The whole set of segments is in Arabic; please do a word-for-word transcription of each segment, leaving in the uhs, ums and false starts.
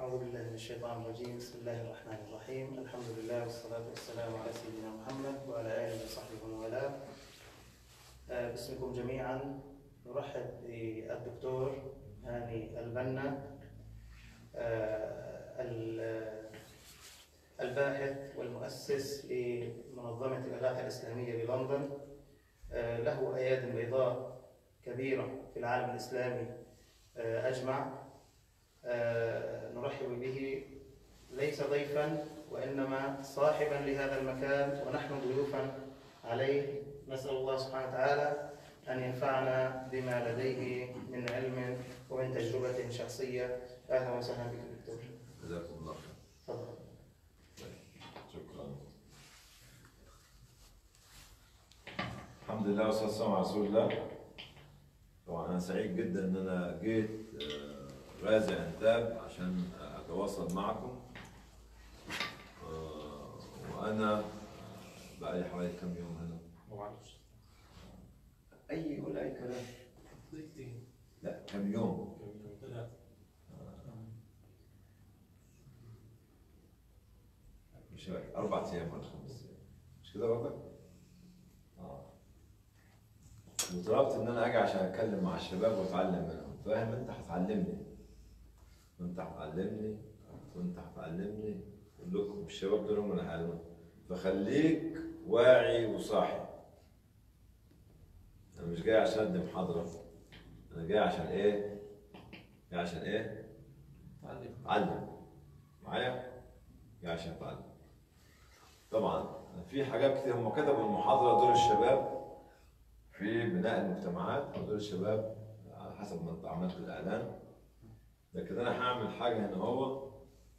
أعوذ بالله من الشيطان الرجيم. بسم الله الرحمن الرحيم. الحمد لله والصلاة والسلام على سيدنا محمد وعلى آله وصحبه ومن والاه. باسمكم جميعا نرحب بالدكتور هاني البنا، الباحث والمؤسس لمنظمة الإغاثة الإسلامية بلندن. له أياد بيضاء كبيرة في العالم الإسلامي أجمع. نرحب به ليس ضيفا وإنما صاحبا لهذا المكان، ونحن ضيوفا عليه. نسأل الله سبحانه وتعالى أن ينفعنا بما لديه من علم ومن تجربة شخصية. أهلا وسهلا بك دكتور. جزاكم الله خير. تفضل. شكرا. الحمد لله والصلاة والسلام على رسول الله. طبعا أنا سعيد جدا إن أنا جيت رازع انتاب عشان أتواصل معكم. وأنا بقالي حوالي كم يوم هنا؟ أي يقول أي كلام؟ لا كم يوم؟ مش أربع أيام ولا خمس أيام، مش كده برضك؟ آه. وطلبت إن أنا أجي عشان أتكلم مع الشباب وأتعلم منهم، فاهم؟ أنت هتعلمني وأنت هتعلمني وأنت هتعلمني كلكم، الشباب دول هم اللي هيعلمونا، فخليك واعي وصاحي. أنا مش جاي عشان أدي محاضرة، أنا جاي عشان إيه؟ جاي عشان إيه؟ أتعلم. أتعلم. معايا؟ جاي عشان أتعلم. طبعا في حاجات كتير هم كتبوا المحاضرة دور الشباب في بناء المجتمعات، أو دور الشباب على حسب ما أنت عملت الإعلان. لكن أنا هعمل حاجة هنا هو،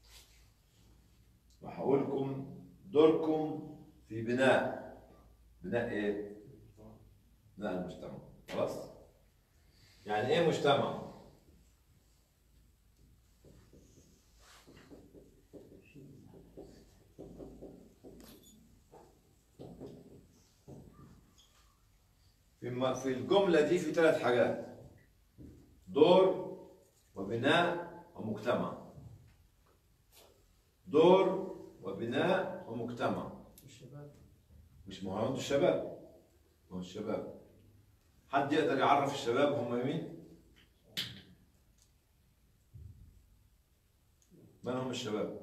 وهقول لكم دوركم في بناء بناء إيه؟ بناء المجتمع. خلاص؟ يعني إيه مجتمع؟ في في الجملة دي في ثلاث حاجات: دور وبناء ومجتمع. دور وبناء ومجتمع. الشباب مش ما هو انتوا الشباب، ما هو الشباب. حد يقدر يعرف الشباب هم مين؟ من هم الشباب؟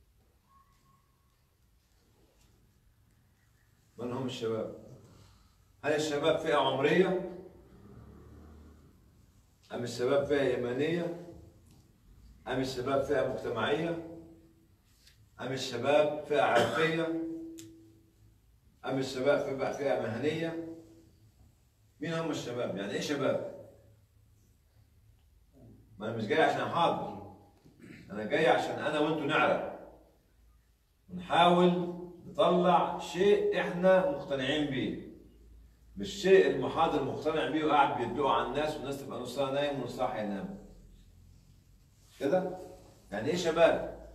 من هم الشباب؟ هل الشباب فئة عمرية؟ أم الشباب فئة إيمانية؟ أم الشباب فئة مجتمعية؟ أم الشباب فئة عرقية؟ أم الشباب فئة مهنية؟ مين هم الشباب؟ يعني إيه شباب؟ ما أنا مش جاي عشان أحاضر، أنا جاي عشان أنا وأنتوا نعرف ونحاول نطلع شيء إحنا مقتنعين بيه، مش شيء المحاضر مقتنع بيه وقاعد بيدلقوا على الناس والناس تبقى نصها نايم ونصها هينام. كده؟ يعني ايه شباب؟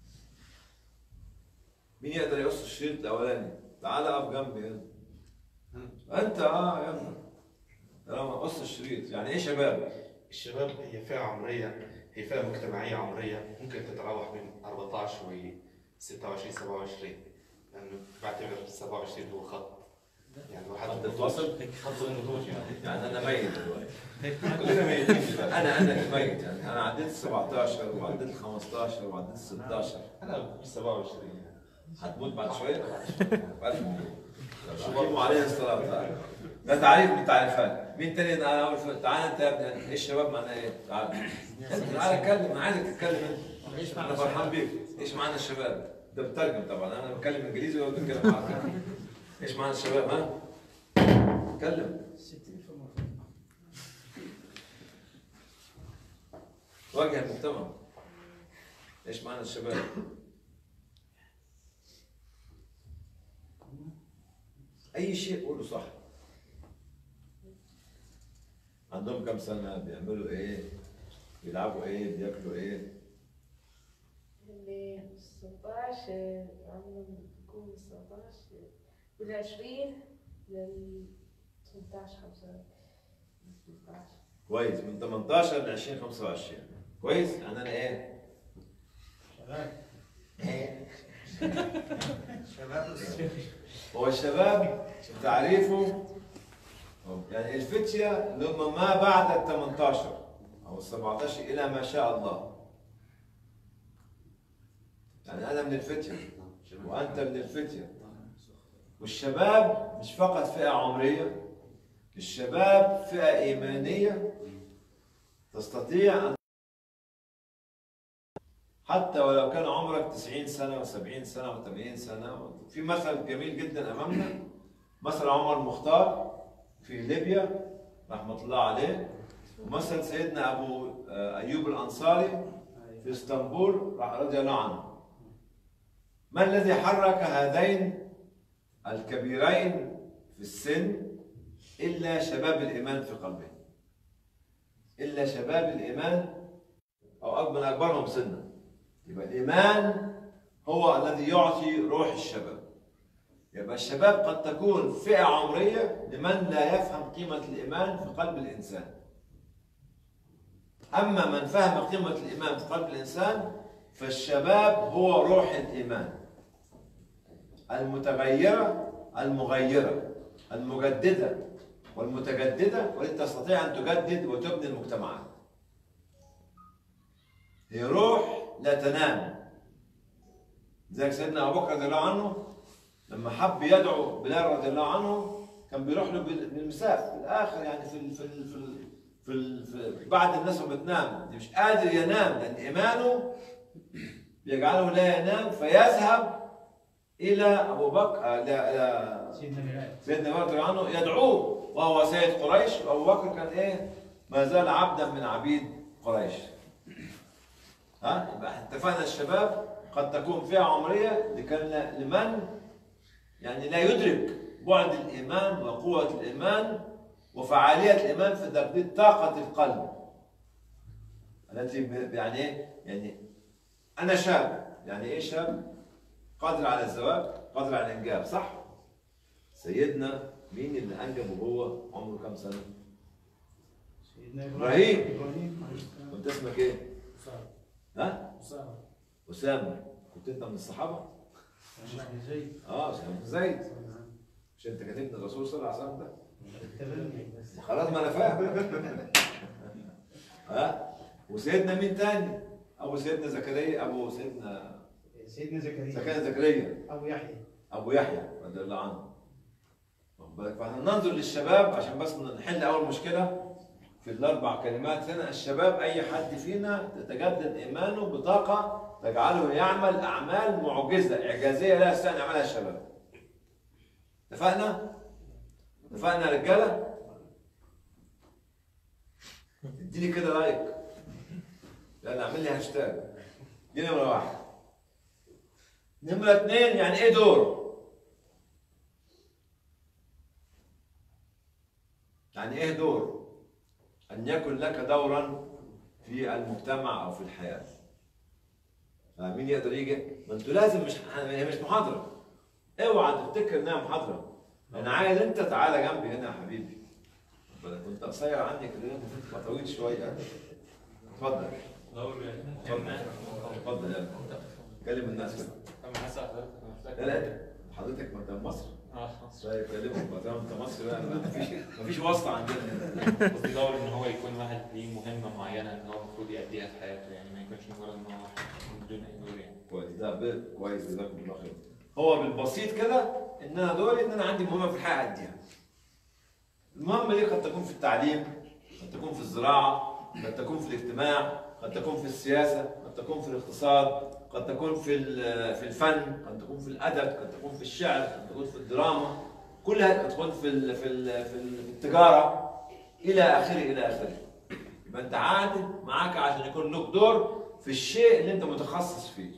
مين يقدر يقص الشريط الاولاني؟ تعال اقف جنبي هنا. انت اه يلا. يلا قص الشريط، يعني ايه شباب؟ الشباب هي فئة عمرية، هي فئة مجتمعية عمرية ممكن تتراوح بين أربعة عشر و ستة وعشرين سبعة وعشرين، لأنه بعتبر سبعة وعشرين هو خط، يعني واحد خط الفصل، خط النضوج. يعني يعني انا ميت دلوقتي. كلنا ميتين دلوقتي. انا انا ميت، يعني انا عديت ال سبعتاشر وعديت ال خمستاشر وعديت ال ستاشر. أنا ب سبعة وعشرين. هتموت بعد شويه؟ بعد شو عليه الصلاه. ده تعريف من التعريفات. مين تاني؟ انا اول تعال انت يا ابني، ايه الشباب معناه ايه؟ تعال تعال اتكلم، انا عايزك تتكلم انت. انا فرحان بيك. ايش معنى الشباب؟ ده بترجم طبعا، انا بتكلم انجليزي وهو بيتكلم عربي. ايش معنى الشباب؟ ها؟ اتكلم. واجه المجتمع. ايش معنى الشباب؟ اي شيء قوله صح. عندهم كم سنة؟ بيعملوا ايه؟ بيلعبوا ايه؟ بياكلوا ايه؟ اللي ستاشر عمرهم بيكون ستاشر بالعشرين لل ثمانية عشر خمسة كويس، من ثمانية عشر ل عشرين خمسة وعشرين. كويس؟ يعني انا ايه؟ هو الشباب تعريفه يعني الفتية اللي هم ما بعد ال ثمانية عشر أو ال سبعة عشر إلى ما شاء الله. يعني أنا من الفتية وأنت من الفتية. والشباب مش فقط فئة عمرية، الشباب فئة إيمانية تستطيع أن حتى ولو كان عمرك تسعين سنة وسبعين سنة وثمانين سنة. في مثل جميل جدا أمامنا، مثل عمر المختار في ليبيا رحمة الله عليه، ومثل سيدنا أبو أيوب الأنصاري في اسطنبول رضي الله عنه. ما الذي حرك هذين الكبيرين في السن إلا شباب الإيمان في قلبهم، إلا شباب الإيمان أو أكبر أكبرهم سنا. يبقى الإيمان هو الذي يعطي روح الشباب. يبقى الشباب قد تكون فئة عمرية لمن لا يفهم قيمة الإيمان في قلب الإنسان. أما من فهم قيمة الإيمان في قلب الإنسان فالشباب هو روح الإيمان المتغيرة المغيرة المجددة والمتجددة، والتي تستطيع أن تجدد وتبني المجتمعات. هي روح لا تنام. لذلك سيدنا أبو بكر رضي الله عنه لما حب يدعو بلال رضي الله عنه كان بيروح له بالمساف في الآخر، يعني في ال في ال في, ال في, ال في بعد الناس ما بتنام مش قادر ينام لأن إيمانه يجعله لا ينام، فيذهب إلى أبو بكر إلى سيدنا بلال رضي الله عنه يدعوه وهو سيد قريش. وأبو بكر كان إيه؟ ما زال عبدا من عبيد قريش. ها؟ يبقى اتفقنا الشباب قد تكون فئة عمرية لمن يعني لا يدرك بعد الإيمان وقوة الإيمان وفعالية الإيمان في تجديد طاقة القلب التي يعني إيه؟ يعني أنا شاب، يعني إيه شاب؟ قادر على الزواج، قادر على الإنجاب، صح؟ سيدنا مين اللي أنجب وهو عمره كم سنة؟ سيدنا إبراهيم. إبراهيم. كنت اسمك إيه؟ أسامة. ها؟ أسامة. أسامة. كنت أنت من الصحابة؟ أسامة زيد. آه أسامة بن زيد. مش أنت كاتبني الرسول صلى الله عليه وسلم ده؟ خلاص ما أنا فاهم. ها؟ وسيدنا مين تاني؟ أبو سيدنا زكريا، أبو سيدنا سيدنا زكريا. زكريا زكريا. أبو يحيى. أبو يحيى رضي الله عنه. واخد بالك؟ فاحنا ننظر للشباب عشان بس نحل أول مشكلة في الأربع كلمات هنا. الشباب أي حد فينا تتجدد إيمانه بطاقة تجعله يعمل أعمال معجزة إعجازية لا يستطيع أن يعملها الشباب. اتفقنا؟ اتفقنا يا رجالة؟ اديني كده لايك. يلا اعمل لي هاشتاج. دي نمرة واحد. نمرة اثنين، يعني إيه دور؟ يعني إيه دور؟ أن يكن لك دورا في المجتمع أو في الحياة. مين يقدر يجي؟ ما أنتوا لازم، مش هي مش محاضرة. اوعى تفتكر إنها محاضرة. أنا عايز أنت تعالى جنبي هنا يا حبيبي. كنت قصير عني كده، المفروض تبقى طويل شوية. اتفضل. اتفضل. اتفضل يلا. كلم الناس كده. لا لا حضرتك ما انت من مصر؟ اه طيب كلمهم ما دام انت مصري بقى مفيش مفيش واسطه عندنا هنا. قصدي دور ان هو يكون واحد ليه مهمه معينه ان هو المفروض يأديها في حياته، يعني ما يكونش مجرد ان هو واحد بدون اي دور يعني. كويس، ده كويس جزاكم الله خير. هو بالبسيط كده ان انا دوري ان انا عندي مهمه في الحياه اديها. المهمه دي قد تكون في التعليم، قد تكون في الزراعه، قد تكون في الاجتماع، قد تكون في السياسه، قد تكون في الاقتصاد، قد تكون في في الفن، قد تكون في الادب، قد تكون في الشعر، قد تكون في الدراما، كلها قد تكون في ال في ال في التجاره الى اخره الى اخره. يبقى انت عادل معاك عشان يكون لك دور في الشيء اللي انت متخصص فيه.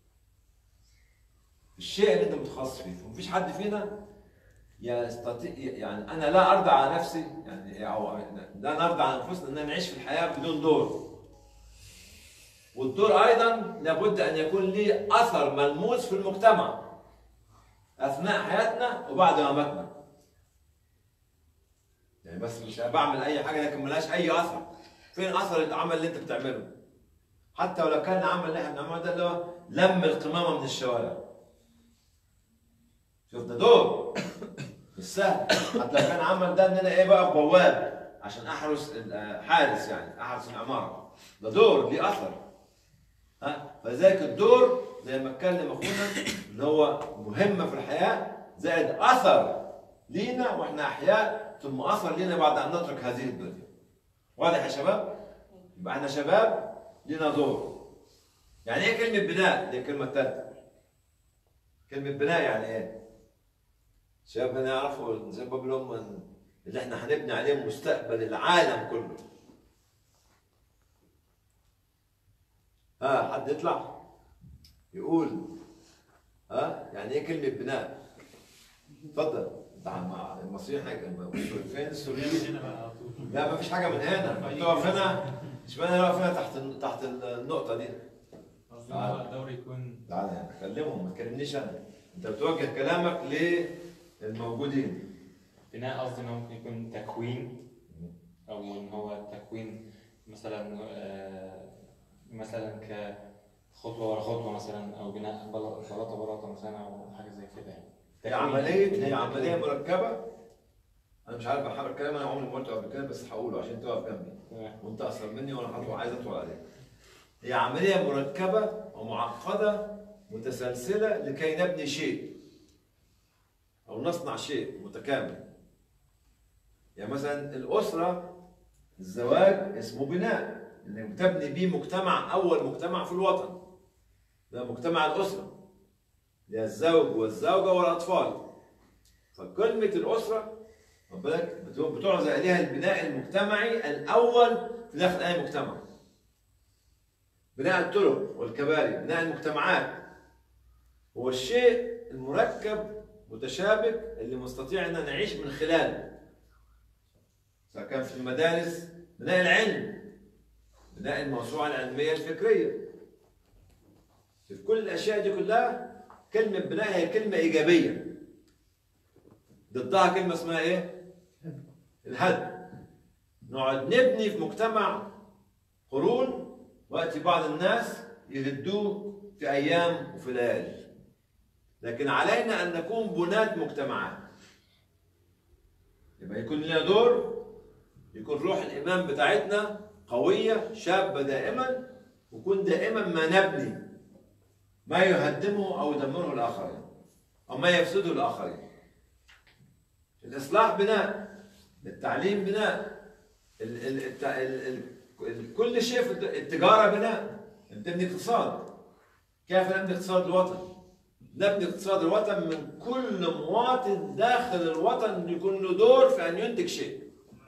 الشيء اللي انت متخصص فيه، ومفيش حد فينا يستطيع، يعني انا لا ارضى على نفسي، يعني او لا نرضى على انفسنا ان نعيش في الحياه بدون دور. والدور ايضا لابد ان يكون ليه اثر ملموس في المجتمع اثناء حياتنا وبعد مماتنا. يعني بس مش بعمل اي حاجه لكن ملهاش اي اثر. فين اثر العمل اللي انت بتعمله؟ حتى ولو كان العمل اللي احنا بنعمله ده اللي هو لم القمامه من الشوارع. شوف ده دور مش سهل. حتى لو كان عمل ده ان انا ايه بقى بواب عشان احرس حارس، يعني احرس العماره، ده دور ليه اثر. ها فلذلك الدور زي ما اتكلم اخونا ان هو مهمه في الحياه زائد اثر لينا واحنا احياء، ثم اثر لينا بعد ان نترك هذه الدنيا. واضح يا شباب؟ يبقى احنا شباب لينا دور. يعني ايه كلمه بناء؟ دي الكلمه الثالثه. كلمه بناء يعني ايه؟ الشباب هنا يعرفوا زي ما بقول لهم اللي احنا هنبني عليه مستقبل العالم كله. ها حد يطلع يقول ها يعني ايه كلمه بناء؟ اتفضل. مع المصريين حاجه فين السوريين؟ لا ما فيش حاجه من هنا، انت واقف هنا اشمعنى واقف هنا تحت تحت النقطه دي؟ قصدي هو الدوري يكون تعالى كلمهم، ما تكلمنيش انا، انت بتوجه كلامك للموجودين. بناء قصدي انه ممكن يكون تكوين، او ان هو تكوين مثلا آه مثلا كخطوه ورا خطوه مثلا، او بناء بلاطه بلاطه مثلا، او حاجه زي كده يعني. هي عمليه هي عمليه مركبه. انا مش عارف احرك الكلام، انا عمري ما قلته قبل كده بس هقوله عشان تقف جنبي وانت اصغر مني وانا هطول عايز اطول عليك. هي عمليه مركبه ومعقده متسلسله لكي نبني شيء او نصنع شيء متكامل. يعني مثلا الاسره، الزواج اسمه بناء، انك بتبني بيه مجتمع، اول مجتمع في الوطن ده مجتمع الاسره، ده الزوج والزوجه والاطفال. فكلمه الاسره خد بالك بتعرض عليها البناء المجتمعي الاول في داخل اي مجتمع. بناء الطرق والكباري، بناء المجتمعات، هو الشيء المركب متشابك اللي مستطيع ان نعيش من خلاله. سواء كان في المدارس بناء العلم، بناء الموسوعه العلميه الفكريه. في كل الاشياء دي كلها كلمه بناء هي كلمه ايجابيه. ضدها كلمه اسمها ايه؟ الهدم. نقعد نبني في مجتمع قرون وياتي بعض الناس يهدوه في ايام وفي ليالي. لكن علينا ان نكون بناة مجتمعات. يبقى يكون لنا دور، يكون روح الايمان بتاعتنا قويه شابه دائما، ويكون دائما ما نبني ما يهدمه او يدمره الاخرين او ما يفسده الاخرين. الإصلاح بناء، التعليم بناء، ال ال ال ال ال كل شيء في التجارة بناء. نبني اقتصاد. كيف نبني اقتصاد الوطن؟ نبني اقتصاد الوطن من كل مواطن داخل الوطن يكون له دور في أن ينتج شيء.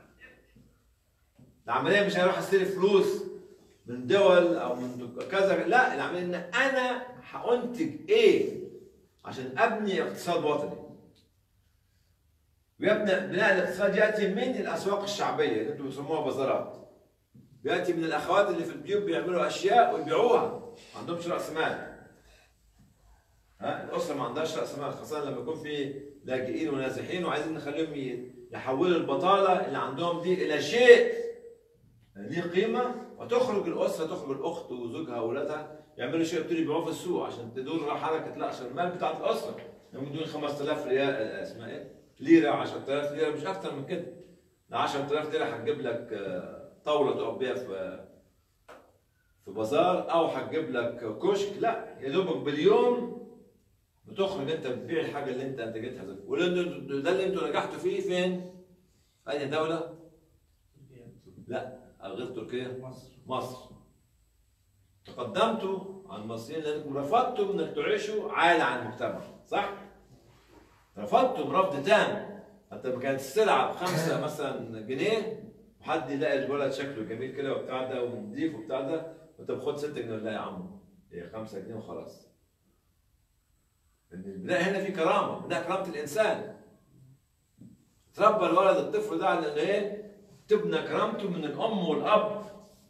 العملية مش هيروح استلف فلوس من دول أو من كذا، لا، العملية إن أنا هأنتج إيه عشان أبني اقتصاد وطني. ويبدأ بناء الاقتصاد يأتي من الأسواق الشعبية اللي انتم بتسموها بازارات. بيأتي من الأخوات اللي في البيوت بيعملوا أشياء ويبيعوها، ما عندهمش رأس مال. ها الأسرة ما عندهاش رأس مال، خاصة لما يكون في لاجئين ونازحين وعايزين نخليهم يحولوا البطالة اللي عندهم دي إلى شيء ليه قيمة، وتخرج الأسرة، تخرج الأخت وزوجها وأولادها يعملوا شيء يبتدوا يبيعوه في السوق عشان تدور حركة رأس المال بتاعت الأسرة. يوم دون خمسة آلاف ريال اسمها إيه؟ ليرة، عشرة آلاف ليرة، مش أكتر من كده. عشرة آلاف ليرة هتجيب لك طاولة تقف بيها في في بازار، أو هتجيب لك كشك، لا، يا دوبك باليوم بتخرج أنت بتبيع الحاجة اللي أنت أنتجتها. وده اللي أنتوا نجحتوا فيه فين؟ في أي دولة؟ لا، غير تركيا؟ مصر. مصر. تقدمتوا عن المصريين لأنكم رفضتوا إنك تعيشوا عالة عن المجتمع، صح؟ رفضتم رفض تام. حتى لما كانت السلعه بخمسه مثلا جنيه وحد يلاقي الولد شكله جميل كده وبتاع ده ونضيف وبتاع ده، وانت بخد ستة جنيه، لا يا عم هي خمسة جنيه وخلاص. البناء هنا في كرامه، بناء كرامه الانسان. تربى الولد الطفل ده على ايه؟ تبنى كرامته من الام والاب.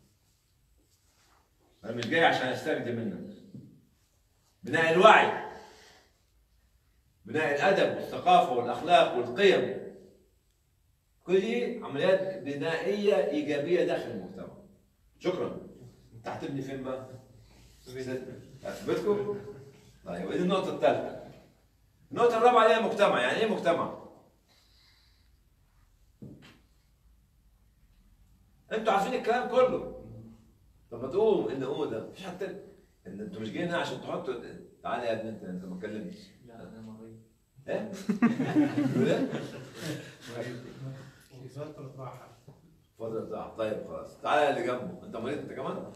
انا مش جاي عشان استفيد منك. بناء الوعي، بناء الادب والثقافه والاخلاق والقيم، كل دي عمليات بنائيه ايجابيه داخل المجتمع. شكرا. انت هتبني فين بقى؟ في بيتكم؟ طيب ودي النقطة الثالثة. النقطة الرابعة اللي هي مجتمع، يعني ايه مجتمع؟ انتوا عارفين الكلام كله. طب ما تقوم ان هو ده مفيش حد تاني. ان انتوا مش جايين هنا عشان تحطوا. تعالى يا ابني انت انت ما اتكلمتش. لا انا مريض. ايه؟ بتقول ايه؟ فترة راحة. فترة راحة. طيب خلاص تعالى اللي جنبه. انت مريض انت كمان؟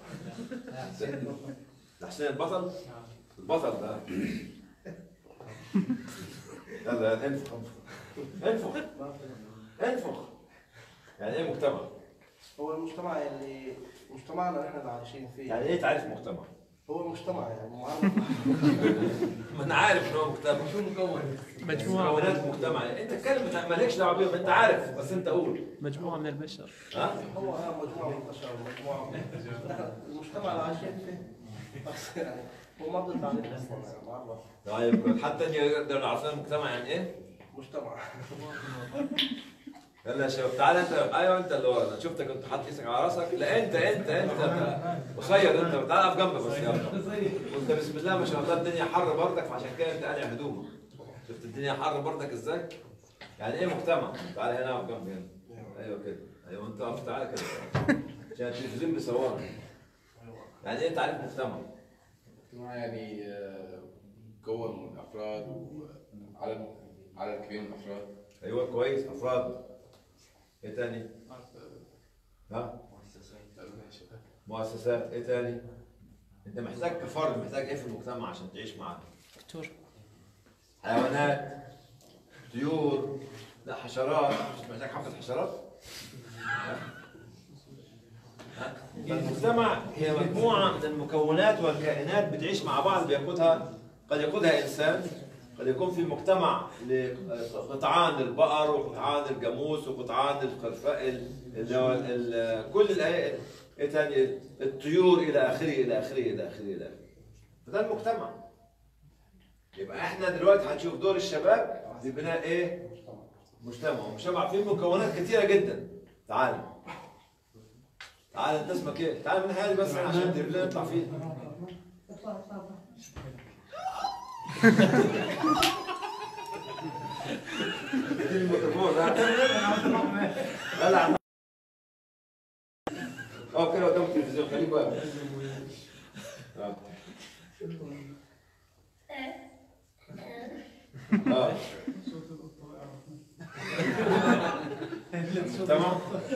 ده حسين البطل؟ البطل ده. يلا انفخ انفخ انفخ. يعني ايه مجتمع؟ هو المجتمع اللي مجتمعنا احنا اللي عايشين فيه. يعني ايه تعريف مجتمع؟ هو المجتمع يعني معرف. ما انا عارف ان هو مجتمع. شو مكون؟ مجموعة مكونات مجتمع، انت اتكلم مالكش دعوه بيهم، انت عارف بس انت قول. مجموعة من البشر. ها؟ هو اه مجموعة من البشر مجموعة نحن المجتمع اللي عايشين فيه. بس يعني هو ما بده تعريف اصلا يعني معرف. طيب حتى نقدر نعرف المجتمع يعني ايه؟ مجتمع. يلا يا شباب تعالى انت. ايوه انت اللي ورا. شفتك كنت حاطط ايدك على راسك. لا انت انت انت قصير انت. تعالى اقف جنبك بس يلا. وانت بسم الله ما شاء الله الدنيا حر بردك فعشان كده انت قالع هدومك. شفت الدنيا حر بردك ازاي؟ يعني ايه مجتمع؟ تعالى هنا اقف جنبي هنا. ايوه كده. ايوه انت اقف تعالى كده. عشان التلفزيون بيصورك. يعني ايه تعريف مجتمع؟ مجتمع يعني آه، مكون من افراد وعدد عدد كبير من الافراد. ايوه كويس افراد. ايه تاني؟ ها؟ مؤسسات. ايه تاني؟ انت محتاج كفرد محتاج ايه في المجتمع عشان تعيش معاه؟ دكتور. حيوانات، طيور، لا حشرات. مش محتاج حبة حشرات؟ المجتمع هي مجموعة من المكونات والكائنات بتعيش مع بعض بيقودها. قد يقودها إنسان، قد يكون في مجتمع لقطعان البقر وقطعان الجاموس وقطعان الخرفاء اللي هو كل الايه ايه تاني الطيور الى اخره الى اخره الى اخره الى اخره. فده المجتمع. يبقى احنا دلوقتي هنشوف دور الشباب في بناء ايه؟ مجتمع. ومجتمع فيه مكونات كثيره جدا. تعال تعال انت اسمك ايه؟ تعال من حالي بس عشان التلفزيون يطلع فيه. الميكروفون لا لا اه كده قدام التلفزيون خليك واقف. اه تمام.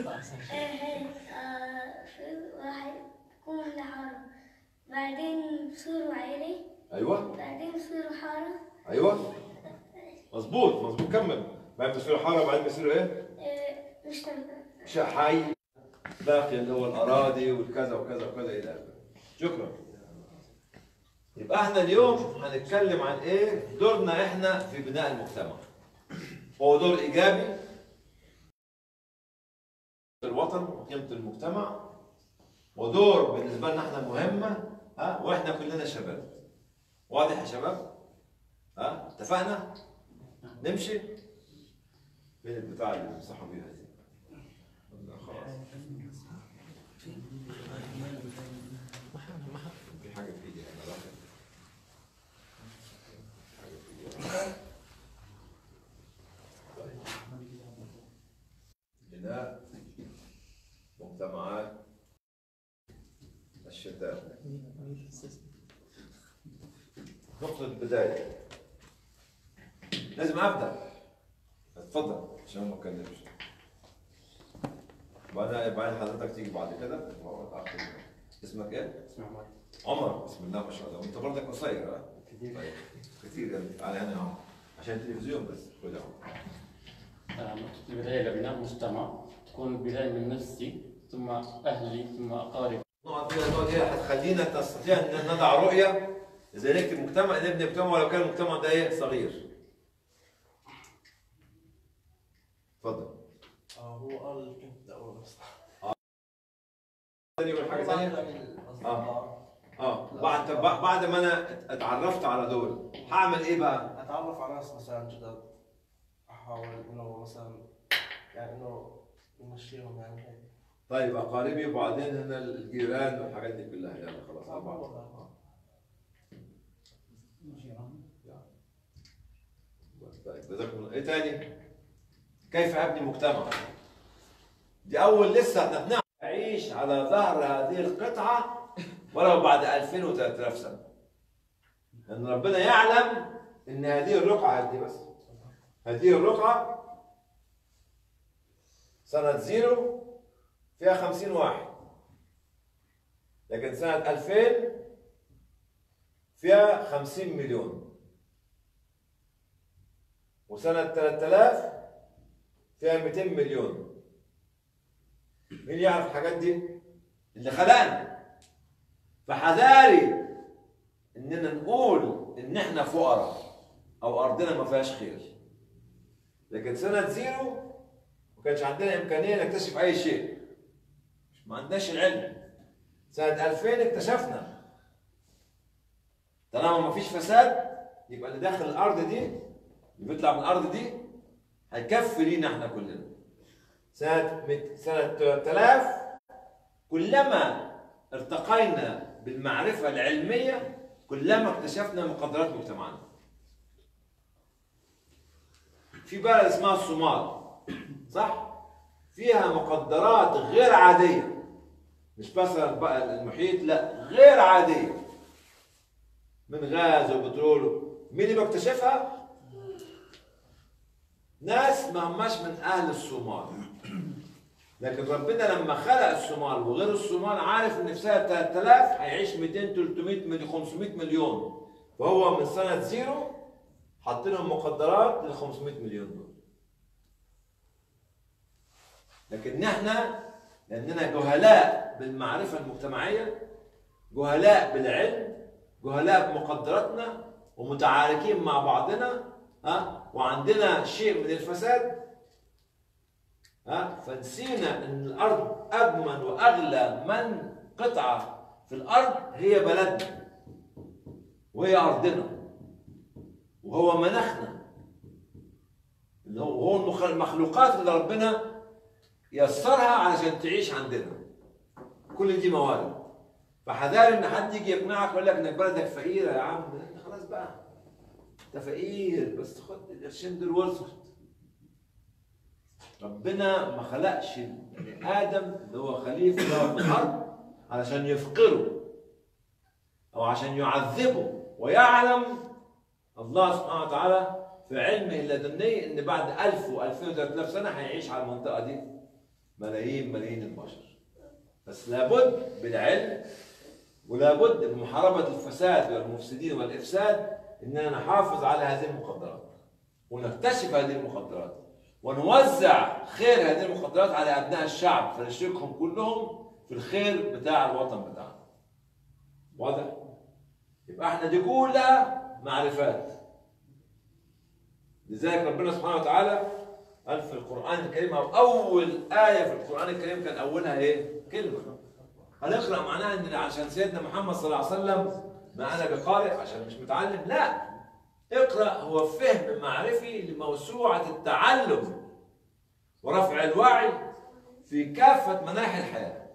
في واحد يكون لحاله بعدين بصيروا عيلة. ايوه بعدين بصيروا حارة. ايوه مظبوط مظبوط كمل. بعدين بيصيروا حاره وبعدين بيصيروا ايه؟ مجتمع. شيء حي باقي اللي هو الاراضي والكذا وكذا وكذا الى اخره. شكرا. يبقى احنا اليوم هنتكلم عن ايه؟ دورنا احنا في بناء المجتمع. هو دور ايجابي الوطن وقيمه المجتمع، ودور بالنسبه لنا احنا مهمه. ها واحنا كلنا شباب. واضح يا شباب؟ ها اتفقنا؟ نمشي؟ فين البتاع اللي بنمسحوا بيها دي؟ خلاص. في حاجه في ايدي انا راح. حاجه في ايدي. بناء مجتمعات الشتاء. نقطة البداية لازم أبدأ. اتفضل عشان ما أتكلمش. وأنا بعدين حضرتك تيجي بعد كده. اسمك إيه؟ اسمع معي. عمر. بسم الله ما شاء الله. وأنت برضك قصير ها؟ كثير. طيب كثير يعني. تعالى هنا يا عمر عشان التلفزيون بس. خذ يا عمر. نقطة البداية لبناء مجتمع تكون البداية من نفسي ثم أهلي ثم أقاربي. النقط دي النقط دي هتخلينا نستطيع ان نضع رؤيه اذا نكتب مجتمع نبني مجتمع ولو كان المجتمع ده ايه صغير. اتفضل. اه هو قال كنت اول بس. ثاني يقول حاجه ثانيه؟ اه اه بعد بعد ما انا اتعرفت على دول هعمل ايه بقى؟ اتعرف على ناس مثلا جدد. احاول انه مثلا يعني انه نمشيهم يعني هيك. طيب أقاربي وبعدين هنا الجيران والحاجات دي كلها. يلا خلاص أربعة. جزاكم الله. إيه تاني؟ كيف أبني مجتمع؟ دي أول لسه احنا بنعرف نعيش على ظهر هذه القطعة ولو بعد ألفين وثلاثة آلاف سنة. لأن ربنا يعلم إن هذه الرقعة دي بس هذه الرقعة سنة زيرو فيها خمسين واحد، لكن سنة ألفين فيها خمسين مليون، وسنة ثلاثة آلاف فيها مئتين مليون. مين يعرف الحاجات دي؟ اللي خلقنا. فحذاري اننا نقول ان احنا فقراء او ارضنا ما فيهاش خير. لكن سنة زيرو ما كانش عندنا امكانية نكتشف اي شيء. ما عندناش العلم. سنة ألفين اكتشفنا. طالما ما فيش فساد يبقى اللي داخل الارض دي اللي بيطلع من الارض دي هيكفي لينا احنا كلنا. سنة سنة ثلاثة آلاف كلما ارتقينا بالمعرفة العلمية كلما اكتشفنا مقدرات مجتمعنا. في بلد اسمها الصومال صح؟ فيها مقدرات غير عادية، مش بس المحيط، لا غير عادية، من غاز وبترول. مين اللي بيكتشفها؟ ناس ما هماش من أهل الصومال. لكن ربنا لما خلق الصومال وغير الصومال عارف ان في سنه ثلاثة آلاف هيعيش مئتين ثلاثمئة مليون خمسمئة مليون، فهو من سنه زيرو حاط لهم مقدرات لل خمسمئة مليون دول. لكن احنا لاننا جهلاء بالمعرفه المجتمعيه، جهلاء بالعلم، جهلاء بمقدراتنا، ومتعاركين مع بعضنا، ها، وعندنا شيء من الفساد، ها، فنسينا ان الارض اجمل واغلى من قطعه في الارض هي بلدنا وهي ارضنا وهو مناخنا، اللي هو هو المخلوقات اللي ربنا يسرها علشان تعيش عندنا. كل دي موارد. فحذار ان حد يجي يقنعك ويقول لك انك بلدك فقيره. يا عم انت خلاص بقى انت فقير، بس خد القرشين دول وارزق. ربنا ما خلقش بني ادم اللي هو خليفه في الارض علشان يفقره او عشان يعذبه. ويعلم الله سبحانه وتعالى في علمه اللدني ان بعد ألف وألفين وثلاثة آلاف سنه هيعيش على المنطقه دي ملايين ملايين البشر. بس لابد بالعلم ولابد بمحاربه الفساد والمفسدين والافساد اننا نحافظ على هذه المخدرات ونكتشف هذه المخدرات ونوزع خير هذه المخدرات على ابناء الشعب فنشركهم كلهم في الخير بتاع الوطن بتاعنا. واضح؟ يبقى احنا دي كلها معرفات. لذلك ربنا سبحانه وتعالى قال في القرآن الكريم، أو أول آية في القرآن الكريم كان أولها إيه؟ كلمة. هنقرأ معناها إن عشان سيدنا محمد صلى الله عليه وسلم ما أنا بقارئ عشان مش متعلم، لا. اقرأ هو فهم معرفي لموسوعة التعلم ورفع الوعي في كافة مناحي الحياة.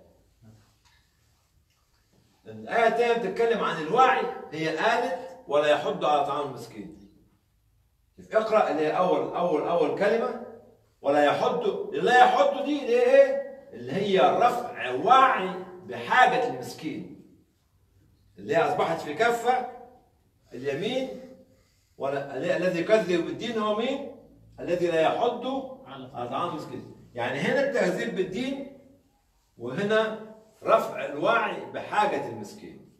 الآية الثانية بتتكلم عن الوعي، هي قالت ولا يحض على طعام المسكين. اقرأ اللي هي أول أول أول كلمة ولا يحض. لا يحض دي اللي هي إيه؟ اللي هي رفع وعي بحاجة المسكين، اللي هي أصبحت في كفة اليمين. ولا الذي يكذب بالدين هو مين؟ الذي لا يحض على طعام المسكين. يعني هنا التهذيب بالدين وهنا رفع الوعي بحاجة المسكين،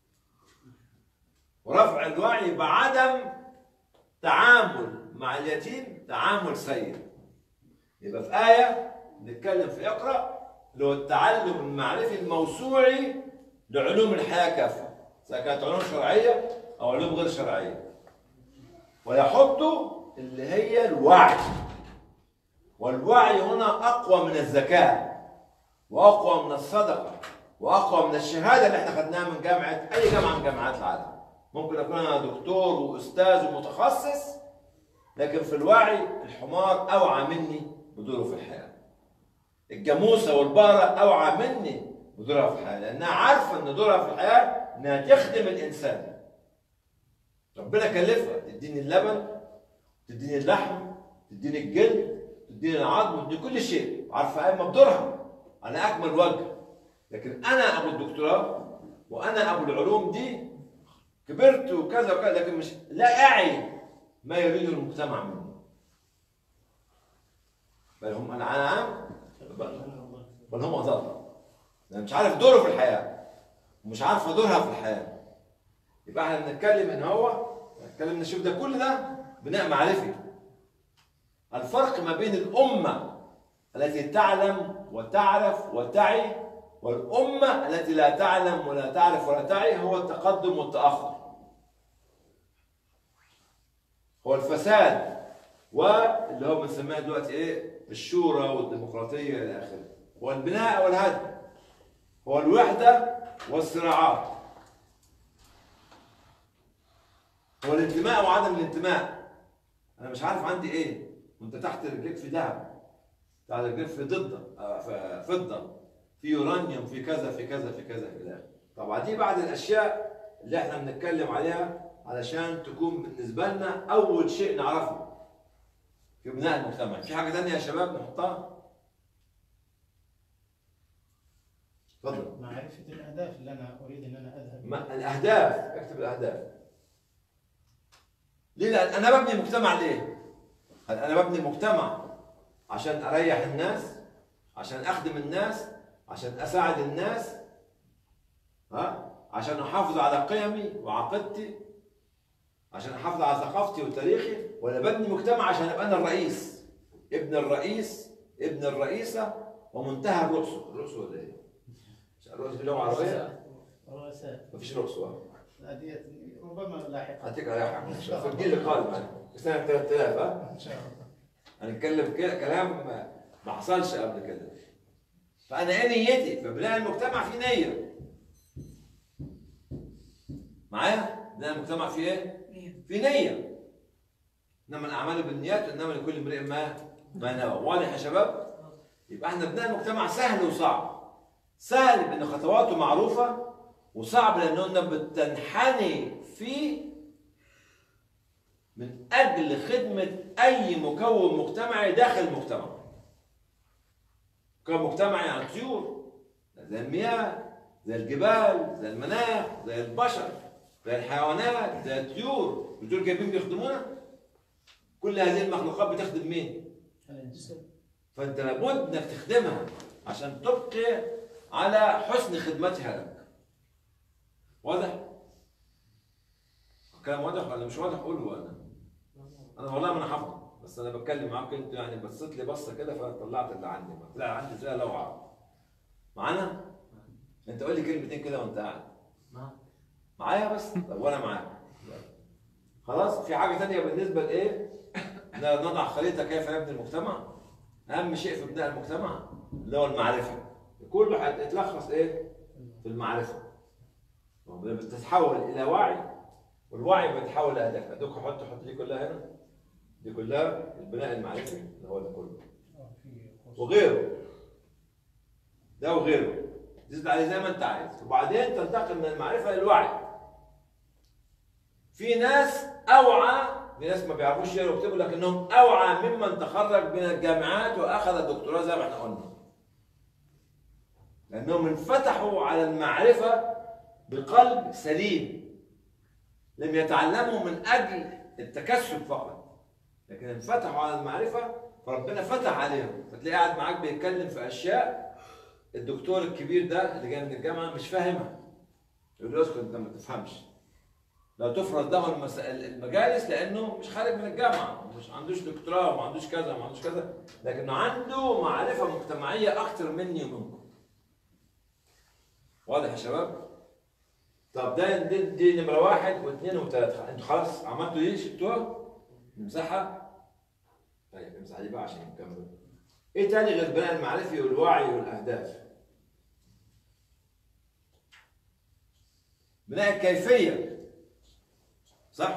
ورفع الوعي بعدم تعامل مع اليتيم تعامل سيء. يبقى في آية نتكلم في اقرأ اللي هو التعلم المعرفي الموسوعي لعلوم الحياة كافة، سواء كانت علوم شرعية أو علوم غير شرعية. ويحط اللي هي الوعي، والوعي هنا أقوى من الزكاة وأقوى من الصدقة وأقوى من الشهادة اللي احنا خدناها من جامعة أي جامعة من جامعات العالم. ممكن أكون أنا دكتور وأستاذ ومتخصص، لكن في الوعي الحمار أوعى مني بدوره في الحياة. الجاموسه والبقره اوعى مني بدورها في الحياه، لانها عارفه ان دورها في الحياه انها تخدم الانسان. ربنا كلفها تديني اللبن، تديني اللحم، تديني الجلد، تديني العظم، تديني كل شيء، عارفه قايمه بدورها على اكمل وجه. لكن انا ابو الدكتوراه وانا ابو العلوم دي كبرت وكذا وكذا، لكن مش لا اعي ما يريده المجتمع مني. بل هم انعام بل هم اضل، لان مش عارف دوره في الحياه ومش عارفه دورها في الحياه. يبقى احنا بنتكلم ان هو نتكلم نشوف ده كل ده بناء معرفي. الفرق ما بين الامه التي تعلم وتعرف وتعي والامه التي لا تعلم ولا تعرف ولا تعي هو التقدم والتاخر، هو الفساد، واللي هو بنسميها دلوقتي ايه؟ الشورى والديمقراطيه الى اخره، هو البناء والهدم، هو الوحده والصراعات، هو الانتماء وعدم الانتماء. انا مش عارف عندي ايه، وانت تحت رجليك في ذهب، تحت رجليك في ضده في فضه، في يورانيوم، في كذا في كذا في كذا في الاخر. طبعا دي بعض الاشياء اللي احنا بنتكلم عليها علشان تكون بالنسبه لنا اول شيء نعرفه في بناء المجتمع. في حاجه ثانيه يا شباب نحطها؟ تفضل. معرفة الأهداف اللي أنا أريد أن أنا أذهب. ما الاهداف، اكتب الاهداف. ليه؟ لان انا ببني مجتمع. ليه؟ انا ببني مجتمع عشان اريح الناس، عشان اخدم الناس، عشان اساعد الناس، ها؟ عشان احافظ على قيمي وعقيدتي، عشان احافظ على ثقافتي وتاريخي، ولا ببني مجتمع عشان ابقى انا الرئيس، ابن الرئيس، ابن الرئيسه، ومنتهى الرؤس. الرؤس ولا ايه؟ مش الرؤس باللغه العربيه؟ رؤساء. مفيش رؤس واحد. لا ديت ربما لاحقا. هعطيك لاحقا في الجيل القادم في سنه ثلاثة آلاف. ها؟ إن شاء الله. هنتكلم كده كلام ما, ما حصلش قبل كده. فانا ايه نيتي؟ فبناء المجتمع فيه نيه. معايا؟ بناء المجتمع فيه ايه؟ في نيه. انما الاعمال بالنيات انما لكل امرئ ما ما نوى. واضح يا شباب؟ يبقى احنا بناء المجتمع سهل وصعب. سهل بان خطواته معروفه، وصعب لانه بتنحني فيه من اجل خدمه اي مكون مجتمعي داخل المجتمع. مكون مجتمعي يعني طيور، زي المياه، زي الجبال، زي المناخ، زي البشر، زي الحيوانات، زي الطيور. دول جايبين بيخدمونا. كل هذه المخلوقات بتخدم مين؟ فانت لابد انك تخدمها عشان تبقي على حسن خدمتها لك. واضح؟ كلام واضح ولا مش واضح؟ قولوا. انا انا والله ما انا حافظه، بس انا بتكلم معاكم انتوا، يعني بصيت لي بصه كده فطلعت اللي عندي. لا عندي زي لوعه. معانا؟ انت قول لي كلمتين كده وانت قاعد. معايا بس؟ طب وانا معاك. خلاص؟ في حاجه ثانيه بالنسبه لايه؟ نضع خريطه كيف يبني المجتمع. اهم شيء في بناء المجتمع اللي هو المعرفه. كله هيتلخص ايه؟ في المعرفه. بتتحول الى وعي، والوعي بيتحول لاهداف. ادوك حط حط دي كلها هنا. دي كلها البناء المعرفي اللي هو ده كله. وغيره. ده وغيره. تزيد عليه زي ما انت عايز، وبعدين تنتقل من المعرفه للوعي. في ناس اوعى، في ناس ما بيعرفوش يقروا ويكتبوا لكنهم اوعى ممن تخرج من الجامعات واخذ الدكتوراه زي ما احنا قلنا. لانهم انفتحوا على المعرفه بقلب سليم. لم يتعلموا من اجل التكسب فقط، لكن انفتحوا على المعرفه فربنا فتح عليهم. فتلاقيه قاعد معاك بيتكلم في اشياء الدكتور الكبير ده اللي جاي من الجامعه مش فاهمها. يقول له اسكت انت ما تفهمش. لو تفرض له المجالس لانه مش خارج من الجامعه، مش عندوش دكتوراه وما عندوش كذا وما عندوش كذا، لكنه عنده معرفه مجتمعيه اكثر مني ومنكم. واضح يا شباب؟ طب ده دي, دي نمره واحد واثنين وثلاثه. انتوا خلاص عملتوا ايه؟ شفتوها؟ نمسحها؟ طيب امسح دي بقى عشان نكمل. ايه تاني غير البناء المعرفي والوعي والاهداف؟ بناء الكيفيه. صح؟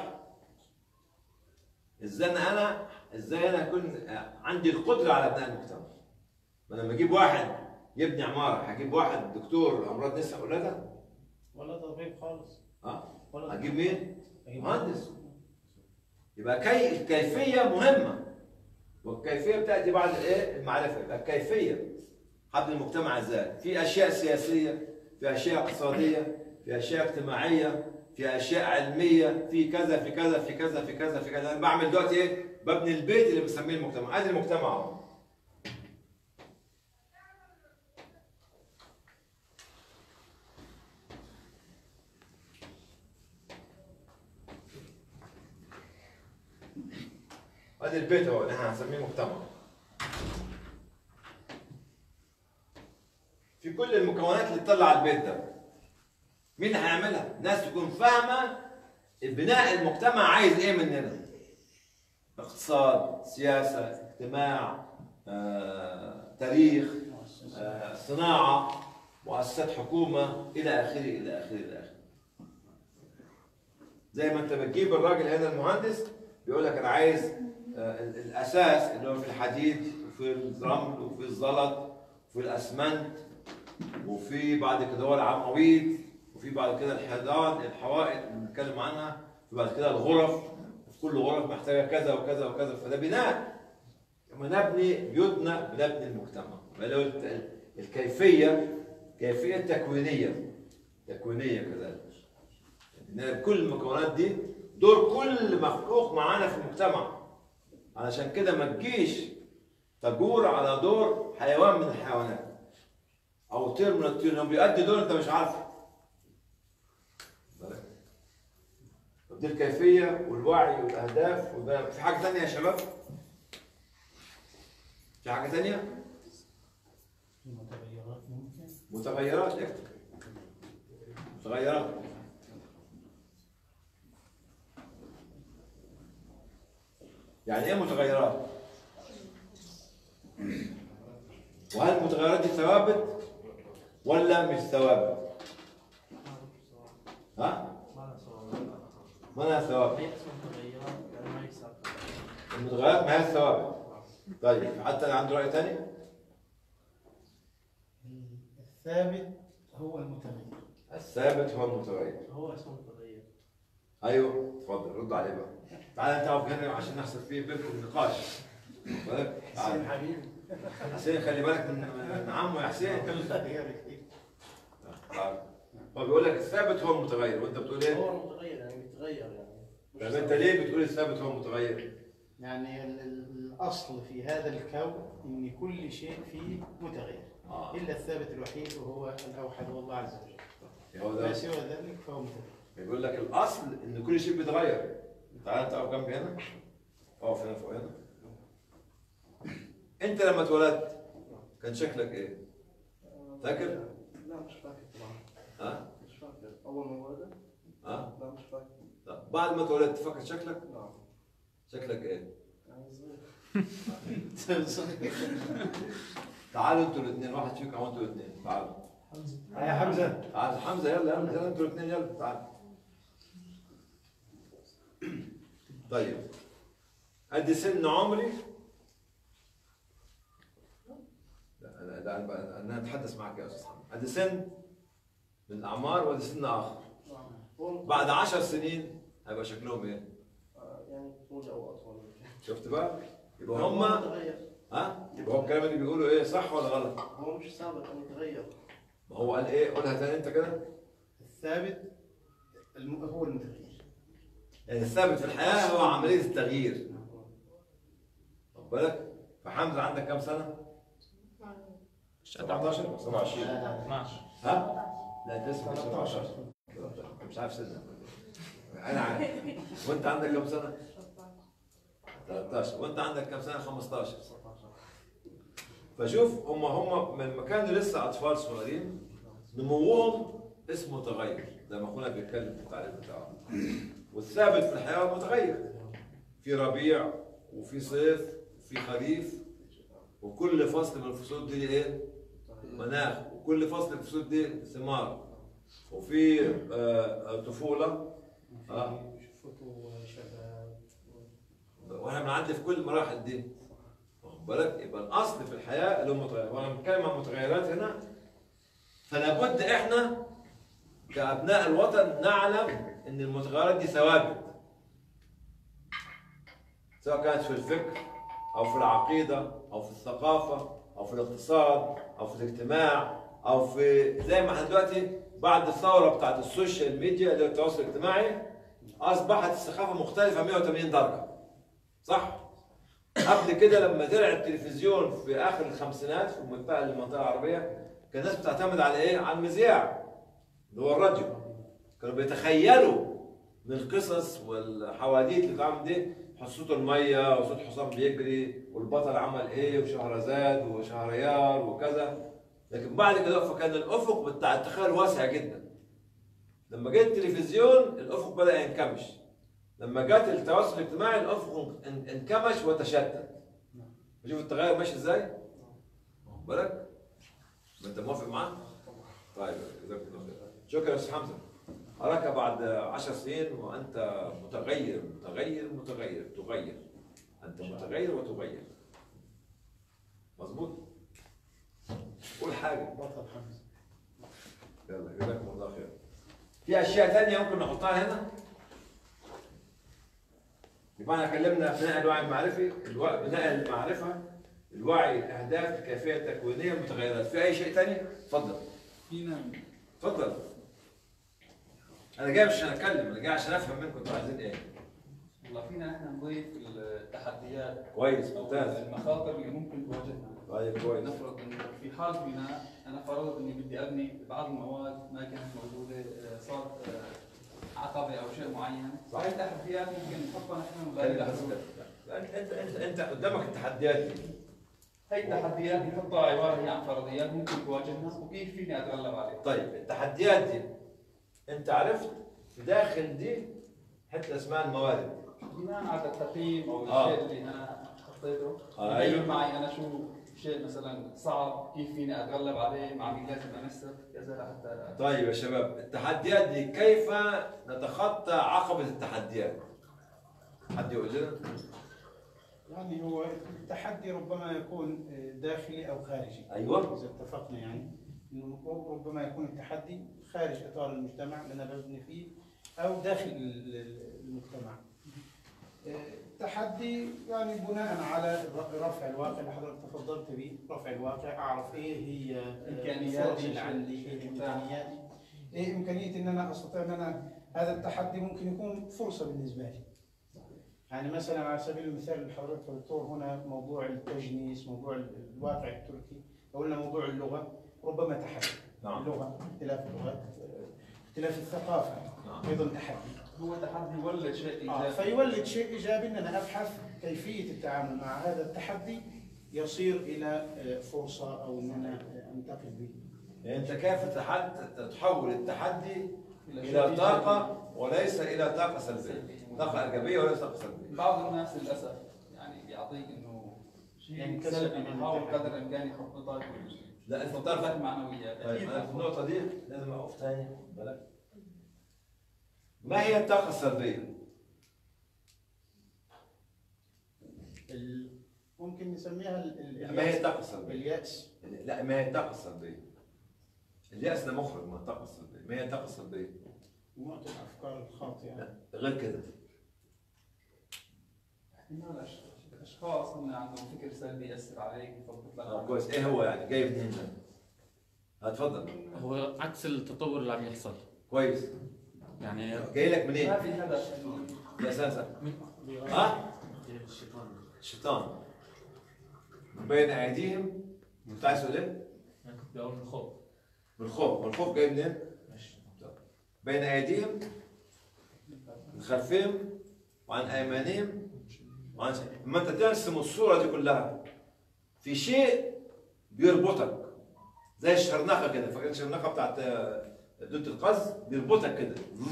ازاي انا ازاي انا اكون عندي القدره على بناء المجتمع؟ ما لما اجيب واحد يبني عماره هجيب واحد دكتور امراض نساء ولاده؟ ولا طبيب خالص. اه ولا هجيب مين؟ طبيب. مهندس. يبقى كي الكيفيه مهمه، والكيفيه بتاتي بعد الايه؟ المعرفه. يبقى الكيفيه حبل المجتمع ازاي؟ في اشياء سياسيه، في اشياء اقتصاديه، في اشياء اجتماعيه، في اشياء علميه، في كذا في كذا في كذا في كذا في كذا. انا بعمل دلوقتي ايه؟ ببني البيت اللي بسميه المجتمع. ادي المجتمع اهو. ادي البيت اهو اللي احنا هنسميه مجتمع. في كل المكونات اللي تطلع البيت ده. مين اللي هيعملها؟ ناس تكون فاهمه بناء المجتمع عايز ايه مننا. اقتصاد، سياسه، اجتماع، آه، تاريخ، آه، صناعه، مؤسسات حكومه، الى اخره الى اخره الى اخره. زي ما انت بتجيب الراجل هنا المهندس بيقول لك انا عايز آه، الاساس اللي هو في الحديد وفي الرمل وفي الزلط وفي الاسمنت، وفي بعد كده هو العواميد، وفي بعد كده الحيطان الحوائط اللي بنتكلم عنها، وفي بعد كده الغرف، وفي كل غرف محتاجه كذا وكذا وكذا. فده بناء. لما نبني بيوتنا بنبني المجتمع. الكيفيه كيفيه تكوينيه تكوينيه كذلك. ان كل المكونات دي دور كل مخلوق معانا في المجتمع. علشان كده ما تجيش تجور على دور حيوان من الحيوانات او طير من الطيور، لو بيؤدي دور انت مش عارفه. دي الكيفيه والوعي والاهداف والبناء. في حاجه ثانيه يا شباب؟ في حاجه ثانيه؟ متغيرات ممكن. متغيرات. اكتب متغيرات. يعني ايه متغيرات؟ وهل المتغيرات دي ثوابت ولا مش ثوابت؟ ها؟ ما لها ثوابت. المتغيرات ما هي ثوابت. طيب حتى عنده رأي ثاني؟ الثابت هو المتغير. الثابت هو المتغير. هو اسمه متغير. ايوه اتفضل رد عليه بقى. تعال انت اقف هنا عشان نحصل فيه بينكم نقاش. حسين حبيبي. حسين خلي بالك من من عمه يا حسين. هو بيقول لك الثابت هو المتغير وانت بتقول ايه؟ هو المتغير يعني بيتغير يعني. طب انت ليه بتقول الثابت هو المتغير؟ يعني ال- ال- الاصل في هذا الكون ان كل شيء فيه متغير. آه. الا الثابت الوحيد وهو الاوحد هو الله عز وجل. هو ده. ما سوى ذلك فهو متغير. بيقول لك الاصل ان كل شيء بيتغير. تعال انت اقف جنبي هنا. اقف هنا فوق هنا. انت لما اتولدت كان شكلك ايه؟ فاكر؟ لا مش فاكر طبعا. ها؟ مش فاكر. أول ما ولدت؟ ها؟ لا مش فاكر. طب بعد ما اتولدت فاكر شكلك؟ نعم. شكلك ايه؟ يعني صغير. تعالوا انتوا الاثنين، واحد فيكم او انتوا الاثنين، تعالوا. حمزة. يا حمزه. تعال حمزه يلا يلا يلا انتوا الاثنين يلا تعالوا. طيب ادي سن عمري. لا لا لا انا اتحدث معك يا استاذ حمزه. ادي سن من الاعمار وادي سن اخر. بعد عشر سنين هيبقى شكلهم ايه؟ يعني طول أو أطول. شفت بقى؟ يبقى هم ها؟ يبقى هو الكلام اللي بيقوله ايه صح ولا غلط؟ هو مش ثابت أو متغير. ما هو قال ايه؟ قولها تاني انت كده. الثابت الم- هو المتغير. يعني الثابت في الحياه هو عمليه التغيير. خد بالك؟ فحمزه عندك كام سنه؟ سبعتاشر سبعة وعشرين اثناشر. ها؟ لا انت لسه مش سبعتاشر مش عارف سنك. انا عارف. وانت عندك كام سنه؟ ثلاثة عشر. وانت عندك كام سنه؟ خمستاشر. فشوف هم هم من ما كانوا لسه اطفال صغيرين نموهم اسمه تغير زي ما اخونا بيتكلم في التعريف بتاعه. والثابت في الحياه متغير. في ربيع وفي صيف وفي خريف، وكل فصل من الفصول دي ايه؟ مناخ، وكل فصل من الفصول دي ثمار، وفي آه طفوله اه فتوة شباب. واحنا بنعدي في كل المراحل دي. واخد بالك؟ يبقى الاصل في الحياه اللي هو متغير، وانا بتكلم عن متغيرات هنا، فلا بد احنا كابناء الوطن نعلم ان المتغيرات دي ثوابت، سواء كانت في الفكر او في العقيده او في الثقافه او في الاقتصاد او في الاجتماع او في زي ما احنا دلوقتي بعد الثوره بتاعت السوشيال ميديا اللي هو التواصل الاجتماعي اصبحت الثقافه مختلفه مئة وثمانين درجه. صح؟ قبل كده لما طلع التلفزيون في اخر الخمسينات في المنطقه المنطقه العربيه كان الناس بتعتمد على ايه؟ على المذياع اللي هو الراديو. كانوا بيتخيلوا من القصص والحواديت اللي بتعمل دي صوت الميه وصوت حصان بيجري والبطل عمل ايه وشهرزاد وشهريار وكذا. لكن بعد كده فكان الافق بتاع التخيل واسع جدا. لما جه التلفزيون الافق بدا ينكمش. لما جت التواصل الاجتماعي الافق انكمش وتشتت. شوف التغير ماشي ازاي؟ بالك؟ ما انت موافق معاه؟ طيب جزاك الله خير. شكرا يا استاذ حمزه. أراك بعد عشر سنين وأنت متغير متغير متغير تغير. أنت متغير وتغير. مظبوط؟ قول حاجة. بطل حمزة. يلا جزاكم الله خير. في أشياء ثانية ممكن نحطها هنا؟ يبقى احنا اتكلمنا في بناء الوعي المعرفي، الو... بناء المعرفة، الوعي، الأهداف، الكيفية التكوينية، المتغيرات. في أي شيء ثاني؟ اتفضل. فينا اتفضل. أنا جاي مش عشان أتكلم، أنا جاي عشان أفهم منكم أنتوا عايزين إيه. والله فينا احنا نضيف التحديات كويس أو ممتاز. المخاطر اللي ممكن تواجهنا. طيب كويس. نفرض انه في حال بناء انا فرضت اني بدي ابني بعض المواد ما كانت موجوده، صارت عقبه او شيء معين، هاي التحديات ممكن نحطها نحن ونلاقي لها حلول. انت انت انت انت قدامك التحديات دي. هاي التحديات نحطها عباره هي عن فرضيات ممكن تواجهنا وكيف فيني اتغلب عليها. طيب التحديات دي انت عرفت في داخل دي حته اسمها الموارد. بناء على التقييم او آه. الشيء اللي انا حطيته آه. يبين معي انا شو شيء مثلا صعب كيف فيني اتغلب عليه، مع مين لازم امثل كذا لحتى. طيب يا شباب التحديات دي كيف نتخطى عقبه التحديات؟ حد يقول لنا؟ يعني هو التحدي ربما يكون داخلي او خارجي. ايوه. اذا اتفقنا يعني انه ربما يكون التحدي خارج اطار المجتمع اللي انا ببني فيه او داخل المجتمع. التحدي يعني بناء على رفع الواقع اللي حضرتك تفضلت به، رفع الواقع، اعرف ايه هي الفرص اللي عندي، ايه امكانياتي، ايه امكانيه ان انا استطيع ان انا هذا التحدي ممكن يكون فرصه بالنسبه لي. يعني مثلا على سبيل المثال اللي حضرتك دكتور هنا موضوع التجنيس، موضوع الواقع التركي، لو قلنا موضوع اللغه ربما تحدي. نعم. اللغه، اختلاف اللغات، اختلاف الثقافه، نعم. ايضا تحدي. هو تحدي يولد شيء ايجابي. آه فيولد شيء ايجابي ان انا ابحث كيفيه التعامل مع هذا التحدي يصير الى فرصه او ان انا انتقل به. يعني انت كيف تحد... تحول التحدي الى طاقه وليس الى طاقه سلبيه، طاقه ايجابيه وليس طاقه سلبيه. بعض الناس للاسف يعني بيعطيك انه شيء يعني سلبي بيحاول قدر الامكان يحبطك. لا انت يحبطك بتعرف معنويات. طيب انا في النقطه دي لازم اقف ثاني بالك. ما هي الطاقه السلبيه؟ ممكن نسميها ال ما هي الطاقه السلبيه؟ اليأس. لا ما هي الطاقه السلبيه؟ اليأس ده مخرج من الطاقه السلبيه، ما هي الطاقه السلبيه؟ مجموعه الافكار الخاطئه. لا غير كده. احتمال اشخاص ان عندهم فكر سلبي ياثر عليك يثبط لك. اه كويس. ايه هو يعني جاي منين ده؟ هتفضل. هو عكس التطور اللي عم يحصل. كويس. يعني جاي لك منين؟ ما في هدف انه اساسا ها؟ الشيطان. الشيطان. من بين ايديهم. انت عايز تقول ايه؟ انا كنت بقول من الخوف. من الخوف، من الخوف جاي منين؟ بين ايديهم، من خلفهم، وعن ايمانهم، وعن لما انت ترسم الصوره دي كلها في شيء بيربطك زي الشرنقه كده، فاكر الشرنقه بتاعت دوت القز بيربطك كده.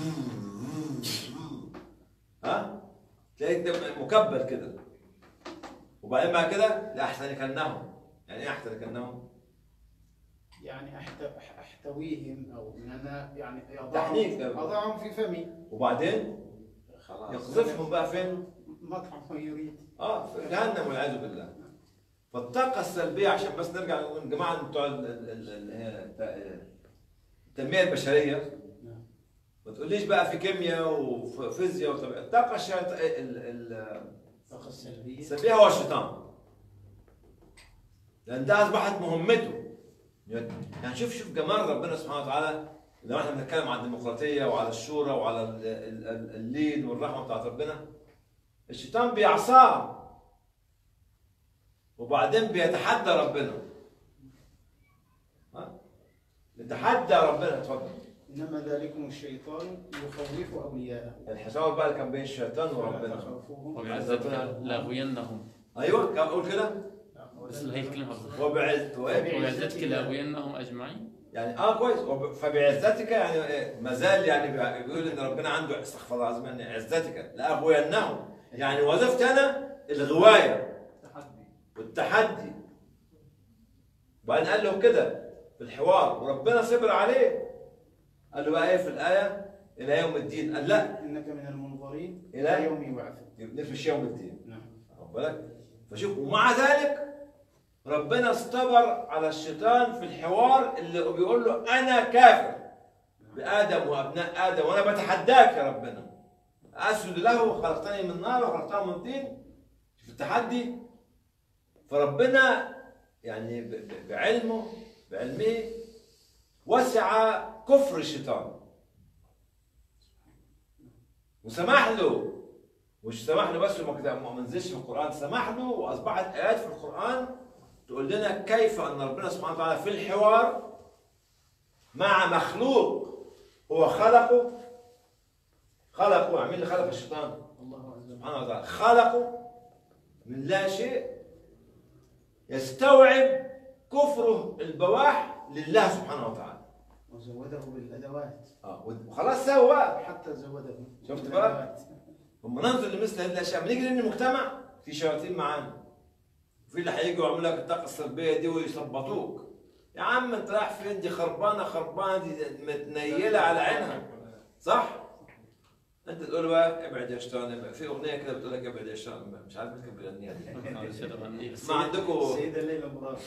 ها؟ تلاقيك مكبل كده. وبعدين بعد كده لاحتنكنهم. يعني ايه احتنكنهم؟ يعني احتويهم او ان انا يعني تحنيك اضعهم في فمي. وبعدين خلاص يقذفهم بقى فين؟ مطعم ما يريد. اه في جهنم والعياذ بالله. فالطاقة السلبية عشان بس نرجع نقول الجماعة بتوع ال- ال- ال- ال- التنمية البشرية، ما تقوليش بقى في كيمياء وفيزياء وطبيعة. الطاقة الشيط... ال- ال- الطاقة السلبية السلبية هو الشيطان، لأن ده أصبحت مهمته. يعني شوف شوف جمال ربنا سبحانه وتعالى لو احنا بنتكلم عن الديمقراطية وعلى الشورى وعلى ال- ال- ال- اللين والرحمة بتاعت ربنا، الشيطان بيعصاه وبعدين بيتحدى ربنا. ها؟ يتحدى ربنا. اتفضل. إنما ذلكم الشيطان يخوف أولياءه. الحوار بقى اللي كان بين الشيطان وربنا. وبعزتك لأغوينهم. ايوه كان اقول كده. بس هي الكلمة وبعز وبعزتك لأغوينهم أجمعين. يعني اه كويس. وب- فبعزتك يعني إيه؟ ما زال يعني بي- بيقول ان ربنا عنده استغفر الله العظيم ان عزتك لاغوينهم، يعني وظيفتي انا الغوايه والتحدي. وبعدين قال له كده في الحوار وربنا صبر عليه. قال له بقى ايه في الايه؟ الى يوم الدين. قال لا إنك من المنظرين إلى إلى يوم يبعثون. نفش يوم الدين. نعم. واخد بالك؟ فشوف ومع ذلك ربنا استبر على الشيطان في الحوار اللي بيقول له انا كافر بادم وابناء ادم وانا بتحداك يا ربنا. اسجد له خلقتني من نار وخلقته من طين. في التحدي. فربنا يعني ب- ب- بعلمه بعلمه وسع كفر الشيطان وسمح له. مش سمح له بس وما كده- ما نزلش في القران، سمح له واصبحت ايات في القران تقول لنا كيف ان ربنا سبحانه وتعالى في الحوار مع مخلوق هو خلقه. خلقه مين اللي خلق الشيطان؟ الله سبحانه وتعالى. خلقه من لا شيء يستوعب كفره البواح لله سبحانه وتعالى. وزوده بالأدوات. اه وخلاص سوى بقى. حتى زوده. شفت بقى؟ لما ننظر لمثل هذه الاشياء بنيجي لان المجتمع في شياطين معانا. في اللي هيجوا يعملوا لك الطاقه السلبيه دي ويثبطوك. يا عم انت رايح فين؟ دي خربانه خربانه دي متنيله على عينها. صح؟ انت تقول بقى ابعد يا شيطان. ابعد. في اغنيه كده بتقول لك ابعد يا شيطان، مش عارف مين كان بيغنيها دي. ما عندكم السيدة ليلى مراد.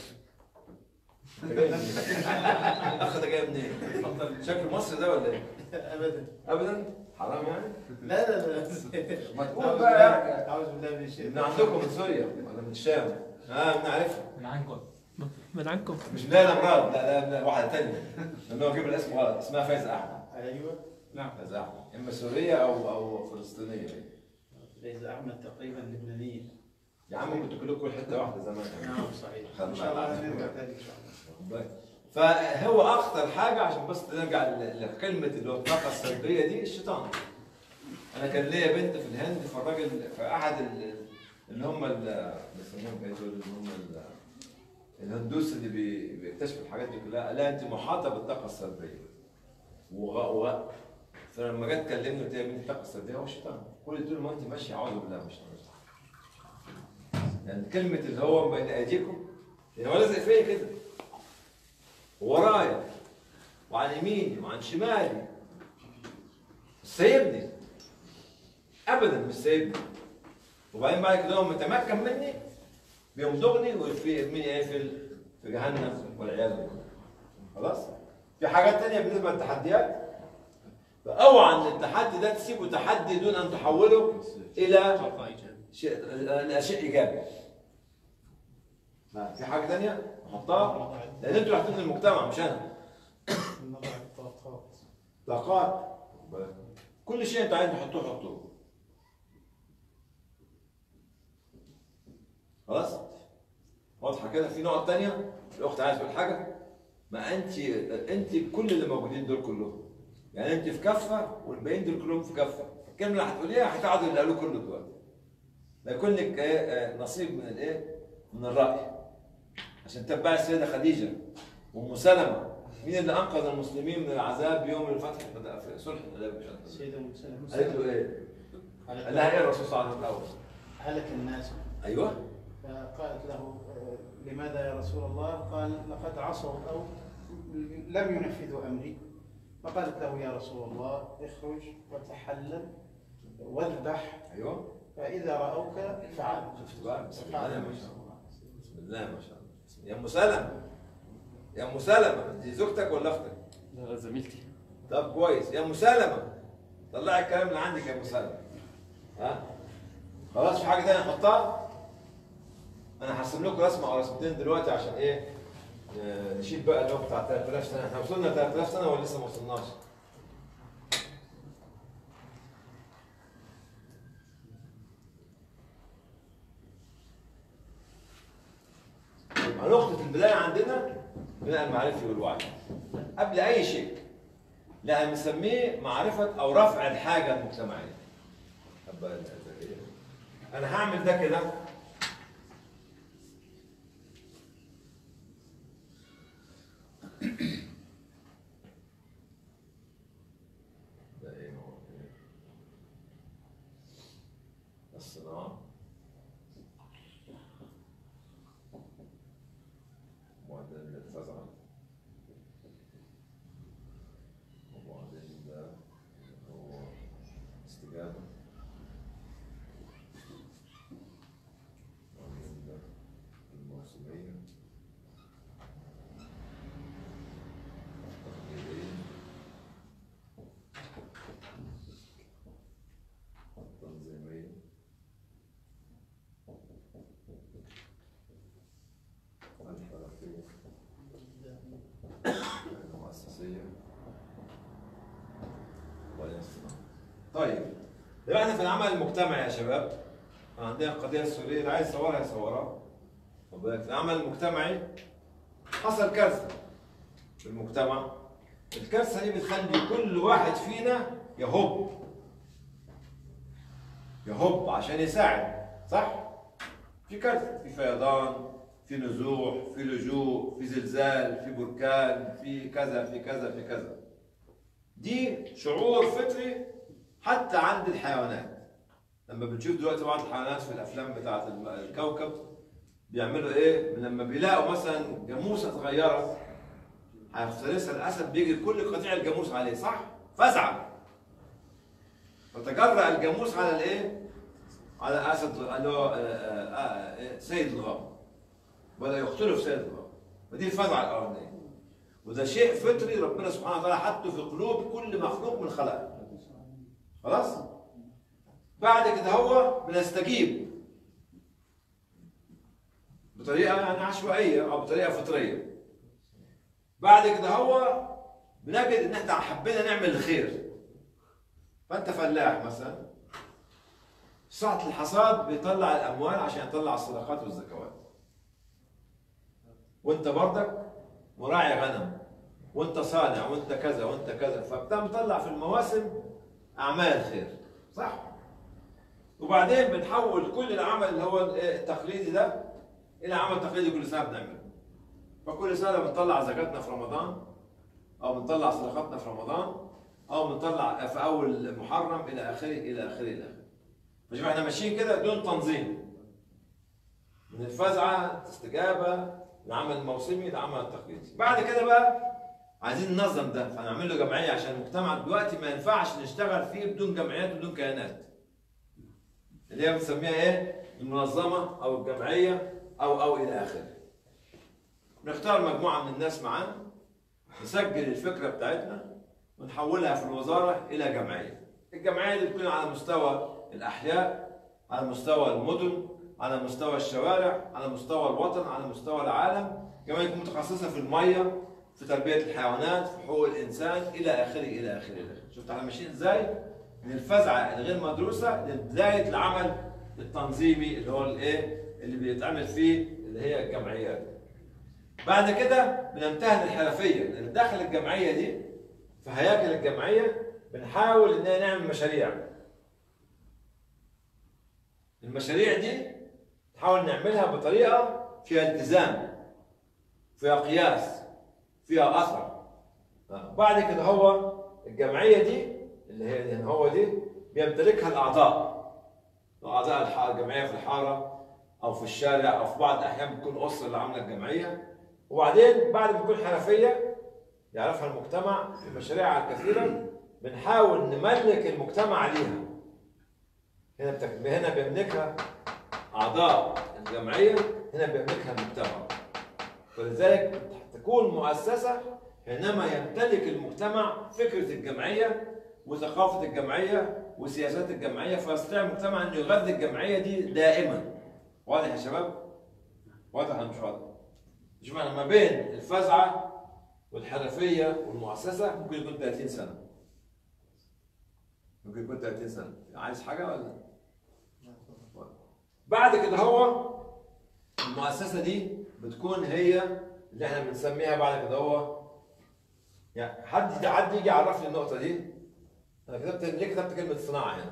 اخ ده جاي منين؟ شكله مصري ده ولا ايه؟ ابدا ابدا؟ حرام يعني؟ لا لا لا. ما تقول بقى يا أعوذ بالله من الشيطان. من عندكم من سوريا ولا من الشام؟ اه بنعرفها. من عنكم من عنكم مش ليلى مراد، لا لا لا واحده ثانيه. لانه هو جيب الاسم غلط، اسمها فايزه احمد. ايوه نعم. فايزه احمد اما سوريه او او فلسطينيه. فايزة احمد تقريبا لبنانيه. يا عم كنتوا كلكم كل حته واحده زمان. نعم صحيح. خلنا ان شاء الله نعرف. نرجع تاني ان شاء الله. فهو اخطر حاجه عشان بس نرجع ل- لكلمه اللي هو الطاقه السلبيه دي الشيطان. انا كان ليا بنت في الهند، فالراجل في احد ال- اللي هم ال- بيسموهم ايه دول اللي هم ال- الهندوس اللي بي- بيكتشفوا الحاجات دي كلها، قال لها انت محاطه بالطاقه السلبيه. وغ... وغ... فلما جت تكلمني قلت لها مين الطاقه السلبيه؟ هو الشيطان. كل طول ما انت ماشيه اعوذ بالله من الشيطان. يعني كلمه اللي هو بين ايديكم يعني هو لازق فيا كده ورايا وعن يميني وعن شمالي. مش سايبني ابدا، مش سايبني. وبعدين بعد كده هو متمكن مني بيمضغني وفي يرميني ايه في في جهنم والعياذ بالله. خلاص؟ في حاجات تانية بالنسبه للتحديات. فاوعى ان التحدي ده تسيبه تحدي دون ان تحوله الى شيء الى شيء ايجابي. ما في حاجه تانية نحطها لان انتوا اللي حاطين المجتمع مش انا. نضع الطاقات. طاقات. كل شيء انتوا عايزين تحطوه حطوه. خلاص؟ واضحه كده؟ في نقط تانية؟ الاخت عايز تقول حاجه؟ ما انت انت كل اللي موجودين دول كلهم. يعني انت في كفه والباقيين دول كلهم في كفه. الكلمه اللي هتقوليها هتقعدوا اللي قالوه كله دلوقتي. لا يكون لك ايه نصيب من الايه؟ من الراي. عشان تتبعي السيده خديجه وام سلمه. مين اللي انقذ المسلمين من العذاب يوم الفتح في صلح الحديبيه؟ السيدة ام سلمة. قالت له ايه؟ قال لها ايه الرسول صلى الله عليه وسلم الاول؟ هلك الناس. ايوه. فقالت له آه، لماذا يا رسول الله؟ قال لقد عصوا او لم ينفذوا امري. فقالت له يا رسول الله اخرج وتحلل واذبح. ايوه. فاذا راوك فعل. شفت بقى؟ بسم الله ما شاء الله. بسم الله ما شاء الله. يا ام سلمى، يا ام سلمى، دي زوجتك ولا اختك؟ لا زميلتي. طب كويس. يا ام سلمى، طلعي الكلام اللي عندك يا ام سلمى. ها؟ خلاص في حاجه ثانيه نحطها؟ انا هرسم لكم رسمه او رسمتين دلوقتي عشان ايه؟ نشيل بقى اللي هو بتاع ثلاثة آلاف سنه. احنا وصلنا ثلاثة آلاف سنه ولا لسه ما وصلناش؟ نقطة البداية عندنا بناء المعرفي والوعي قبل أي شيء، لا بنسميه معرفة أو رفع الحاجة المجتمعية. أنا هعمل ده كده الصناعة معدل الفزع وبعدين ده هو استجابة وبعدين ده الموسمية التقليدية التنظيمية الحركية المؤسسية والانصناع. طيب يبقى احنا في العمل المجتمعي يا شباب عندنا القضية السورية اللي عايز يصورها يصورها. خد بالك في العمل المجتمعي حصل كارثة في المجتمع. الكارثة دي بتخلي كل واحد فينا يهب يهب عشان يساعد، صح؟ في كارثة، في فيضان، في نزوح، في لجوء، في زلزال، في بركان، في كذا في كذا في كذا. دي شعور فطري حتى عند الحيوانات. لما بنشوف دلوقتي بعض الحيوانات في الافلام بتاعت الكوكب بيعملوا ايه؟ لما بيلاقوا مثلا جاموسه صغيره هيفترسها الاسد بيجري كل قطيع الجاموس عليه، صح؟ فزعه. فتجرأ الجاموس على الايه؟ على اسد اللي هو سيد الغابه. بدأ يقتلوا في سيد الغابه. ودي الفزعه الاولانيه. وده شيء فطري ربنا سبحانه وتعالى حطه في قلوب كل مخلوق من خلقه. خلاص؟ بعد كده هو بنستجيب بطريقه يعني عشوائيه او بطريقه فطريه. بعد كده هو بنجد ان احنا حبينا نعمل الخير. فانت فلاح مثلا ساعة الحصاد بيطلع الاموال عشان يطلع الصدقات والزكوات. وانت برضك مراعي غنم وانت صانع وانت كذا وانت كذا، فبتطلع في المواسم اعمال خير، صح؟ وبعدين بنحول كل العمل اللي هو التقليدي ده الى عمل تقليدي كل سنه بنعمله. فكل سنه بنطلع زكاتنا في رمضان او بنطلع صدقاتنا في رمضان او بنطلع في اول محرم الى اخره الى اخره الى اخره. مش احنا ماشيين كده بدون تنظيم. من الفزعه استجابه العمل الموسمي العمل التقليدي. بعد كده بقى عايزين ننظم ده فنعمل له جمعيه عشان المجتمع دلوقتي ما ينفعش نشتغل فيه بدون جمعيات وبدون كيانات. اللي هي بنسميها ايه؟ المنظمه او الجمعيه او او الى اخره. نختار مجموعه من الناس معانا نسجل الفكره بتاعتنا ونحولها في الوزاره الى جمعيه. الجمعيه دي تكون على مستوى الاحياء، على مستوى المدن، على مستوى الشوارع، على مستوى الوطن، على مستوى العالم. جمعيه تكون متخصصه في الميه، في تربيه الحيوانات، في حقوق الانسان الى اخره الى اخره الى اخره. شفت احنا ماشيين ازاي؟ من الفزعه الغير مدروسه لبدايه العمل التنظيمي اللي هو الايه؟ اللي بيتعمل فيه اللي هي الجمعيات. بعد كده بنمتهن الحرفيه، لان داخل الجمعيه دي في هياكل الجمعيه بنحاول اننا نعمل مشاريع. المشاريع دي نحاول نعملها بطريقه فيها التزام، فيها قياس، فيها اثر. بعد كده هو الجمعيه دي اللي هي اللي هو دي بيمتلكها الاعضاء. اعضاء الجمعيه في الحاره او في الشارع او في بعض الاحيان بتكون اسره اللي عامله الجمعيه. وبعدين بعد ما تكون حرفيه يعرفها المجتمع في مشاريعها الكثيره بنحاول نملك المجتمع ليها. هنا بتك... هنا بيملكها اعضاء الجمعيه هنا بيملكها المجتمع. ولذلك تكون مؤسسه حينما يمتلك المجتمع فكره الجمعيه وثقافه الجمعيه وسياسات الجمعيه، فيستطيع المجتمع ان يغذي الجمعيه دي دائما. واضح يا شباب؟ واضح ولا مش واضح؟ شوف انا ما بين الفزعه والحرفيه والمؤسسه ممكن يكون ثلاثين سنه. ممكن يكون ثلاثين سنه، عايز حاجه ولا؟ بعد كده هو المؤسسه دي بتكون هي اللي احنا بنسميها بعد كده هو، يعني حد حد يجي يعرف لي النقطه دي. انا كتبت ليه كتبت كلمه صناعه هنا؟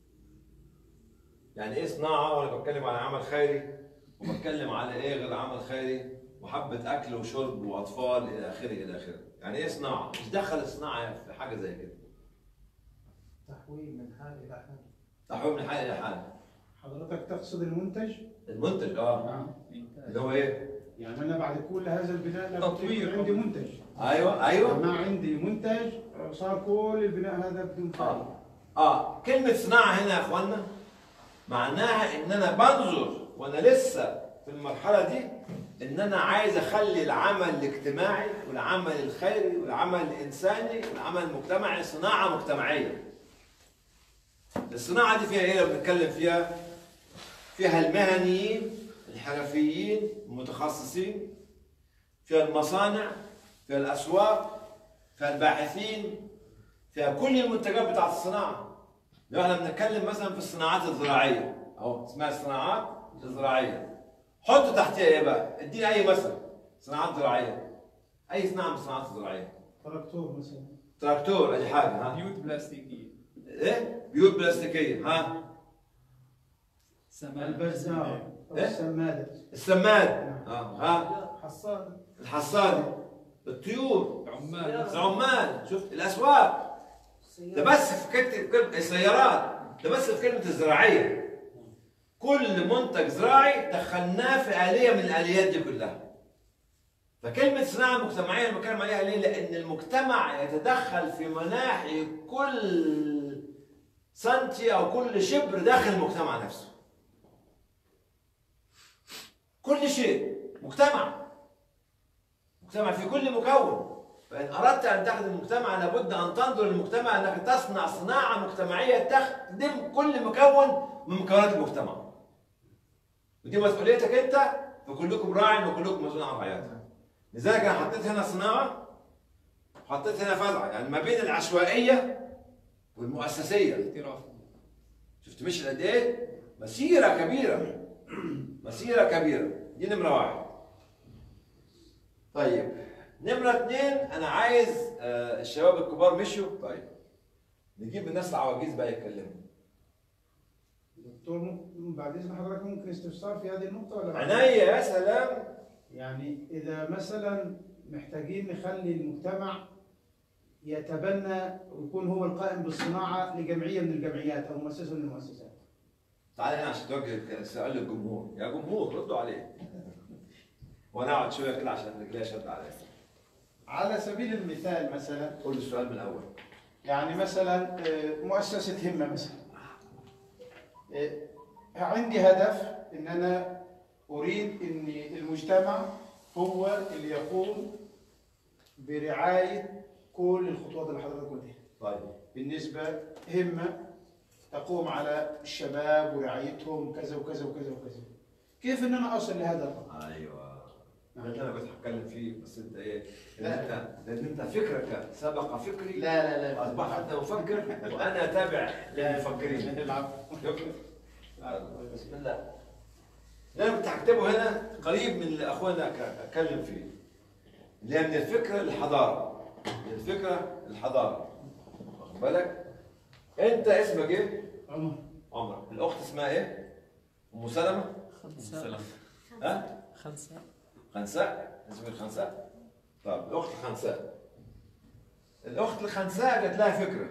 يعني ايه صناعه وانا بتكلم عن عمل خيري وبتكلم على ايه غير عمل خيري وحبه اكل وشرب واطفال الى اخره الى اخره. يعني ايه صناعه؟ مش دخل الصناعه في حاجه زي كده. تحويل من حال الى حال. تحويل من حال الى حال. حضرتك تقصد المنتج؟ المنتج اه اللي هو ايه؟ يعني انا بعد كل هذا البناء تطوير عندي منتج. ايوه ايوه ما عندي منتج صار كل البناء هذا بدون فائده. اه اه كلمه صناعه هنا يا اخوانا معناها ان انا بنظر وانا لسه في المرحله دي ان انا عايز اخلي العمل الاجتماعي والعمل الخيري والعمل الانساني والعمل المجتمعي صناعه مجتمعيه. الصناعه دي فيها ايه لو بنتكلم فيها؟ فيها المهنيين الحرفيين المتخصصين، فيها المصانع، فيها الاسواق، فيها الباحثين، فيها كل المنتجات بتاعت الصناعه. لو احنا بنتكلم مثلا في الصناعات الزراعيه اهو اسمها الصناعات الزراعيه، حط تحتها ايه بقى؟ اديني اي مثل صناعات زراعيه. اي صناعه من الصناعات الزراعيه؟ تراكتور مثلا. تراكتور ادي حاجه ها؟ بيوت بلاستيكيه. ايه؟ بيوت بلاستيكيه ها؟ سماد. البزار. إيه؟ السماده. السماد اه ها؟ حصاد. الحصاد. الطيور. العمال. العمال. شفت؟ الاسواق. ده بس في كلمه السيارات، ده بس في كلمه الزراعيه. كل منتج زراعي دخلناه في آلية من الآليات دي كلها. فكلمة صناعة مجتمعية اللي بتكلم عليها ليه؟ لأن المجتمع يتدخل في مناحي كل سنتي أو كل شبر داخل المجتمع نفسه. كل شيء مجتمع. مجتمع في كل مكون. فإن أردت أن تخدم المجتمع لابد أن تنظر للمجتمع أنك تصنع صناعة مجتمعية تخدم كل مكون من مكونات المجتمع. ودي مسؤوليتك انت، فكلكم راع وكلكم مسؤول عن رعايتها. لذلك انا حطيت هنا صناعه وحطيت هنا فزعه، يعني ما بين العشوائيه والمؤسسيه. احتراف. شفت مش قد ايه؟ مسيره كبيره. مسيره كبيره، دي نمره واحد. طيب نمره اثنين انا عايز آه الشباب الكبار مشوا، طيب نجيب الناس العواجيز بقى يتكلموا. دكتور بعد اذن حضرتك ممكن استفسار في هذه النقطه ولا؟ عينيا يا سلام. يعني اذا مثلا محتاجين نخلي المجتمع يتبنى ويكون هو القائم بالصناعه لجمعيه من الجمعيات او مؤسسه من المؤسسات. تعال هنا عشان توجه سؤال للجمهور، يا جمهور ردوا عليه. وانا اقعد شويه كده عشان رجليا شد عليا. على سبيل المثال مثلا قول السؤال من الاول. يعني مثلا مؤسسه همه مثلا. عندي هدف ان انا اريد ان المجتمع هو اللي يقوم برعايه كل الخطوات اللي حضرتك قلتها. طيب. بالنسبه همه تقوم على الشباب ورعايتهم كذا وكذا وكذا وكذا. كيف ان انا اصل لهذا الرقم؟ ايوه. ده اللي انا كنت هتكلم فيه بس انت ايه؟ لان انت لان انت فكرك سبق فكري. لا لا لا. اصبحت انت مفكر وانا تابع للمفكرين. بسم الله. اللي انا كنت هكتبه هنا قريب من اللي اخوانا اتكلم فيه. اللي هي من الفكره للحضاره. من الفكره للحضاره. واخد بالك؟ انت اسمك ايه؟ عمر. عمر. الاخت اسمها ايه؟ ام سلمه؟ خنساء. ها؟ خنساء. خنساء؟ اسمك خنساء؟ طب الاخت خنساء. الاخت الخنساء جات لها فكره.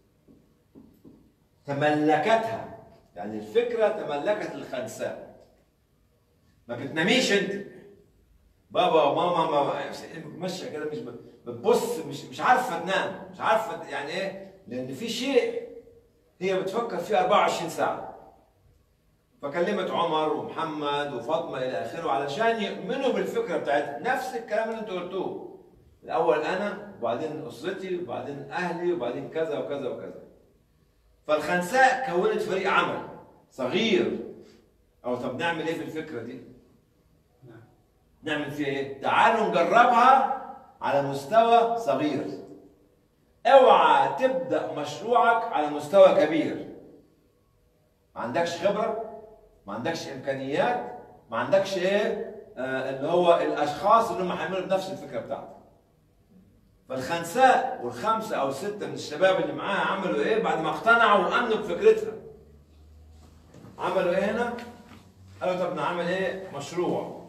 تملكتها. يعني الفكره تملكت الخنساء. ما بتناميش انت. بابا وماما ما ماشيه كده مش بتبص مش مش عارفه تنام، مش عارفه يعني ايه؟ لان في شيء هي بتفكر فيه أربعة وعشرين ساعه. فكلمت عمر ومحمد وفاطمه الى اخره علشان يؤمنوا بالفكره بتاعتها، نفس الكلام اللي انتوا قلتوه. الاول انا وبعدين اسرتي وبعدين اهلي وبعدين كذا وكذا وكذا. فالخنساء كونت فريق عمل صغير. او طب نعمل ايه في الفكره دي؟ نعمل فيها ايه؟ تعالوا نجربها على مستوى صغير. اوعى تبدا مشروعك على مستوى كبير. ما عندكش خبره، ما عندكش امكانيات، ما عندكش ايه آه اللي هو الاشخاص اللي هم هيعملوا بنفس الفكره بتاعتك. فالخنساء والخمسه او سته من الشباب اللي معاها عملوا ايه بعد ما اقتنعوا وامنوا بفكرتها؟ عملوا ايه هنا؟ قالوا طب نعمل ايه؟ مشروع.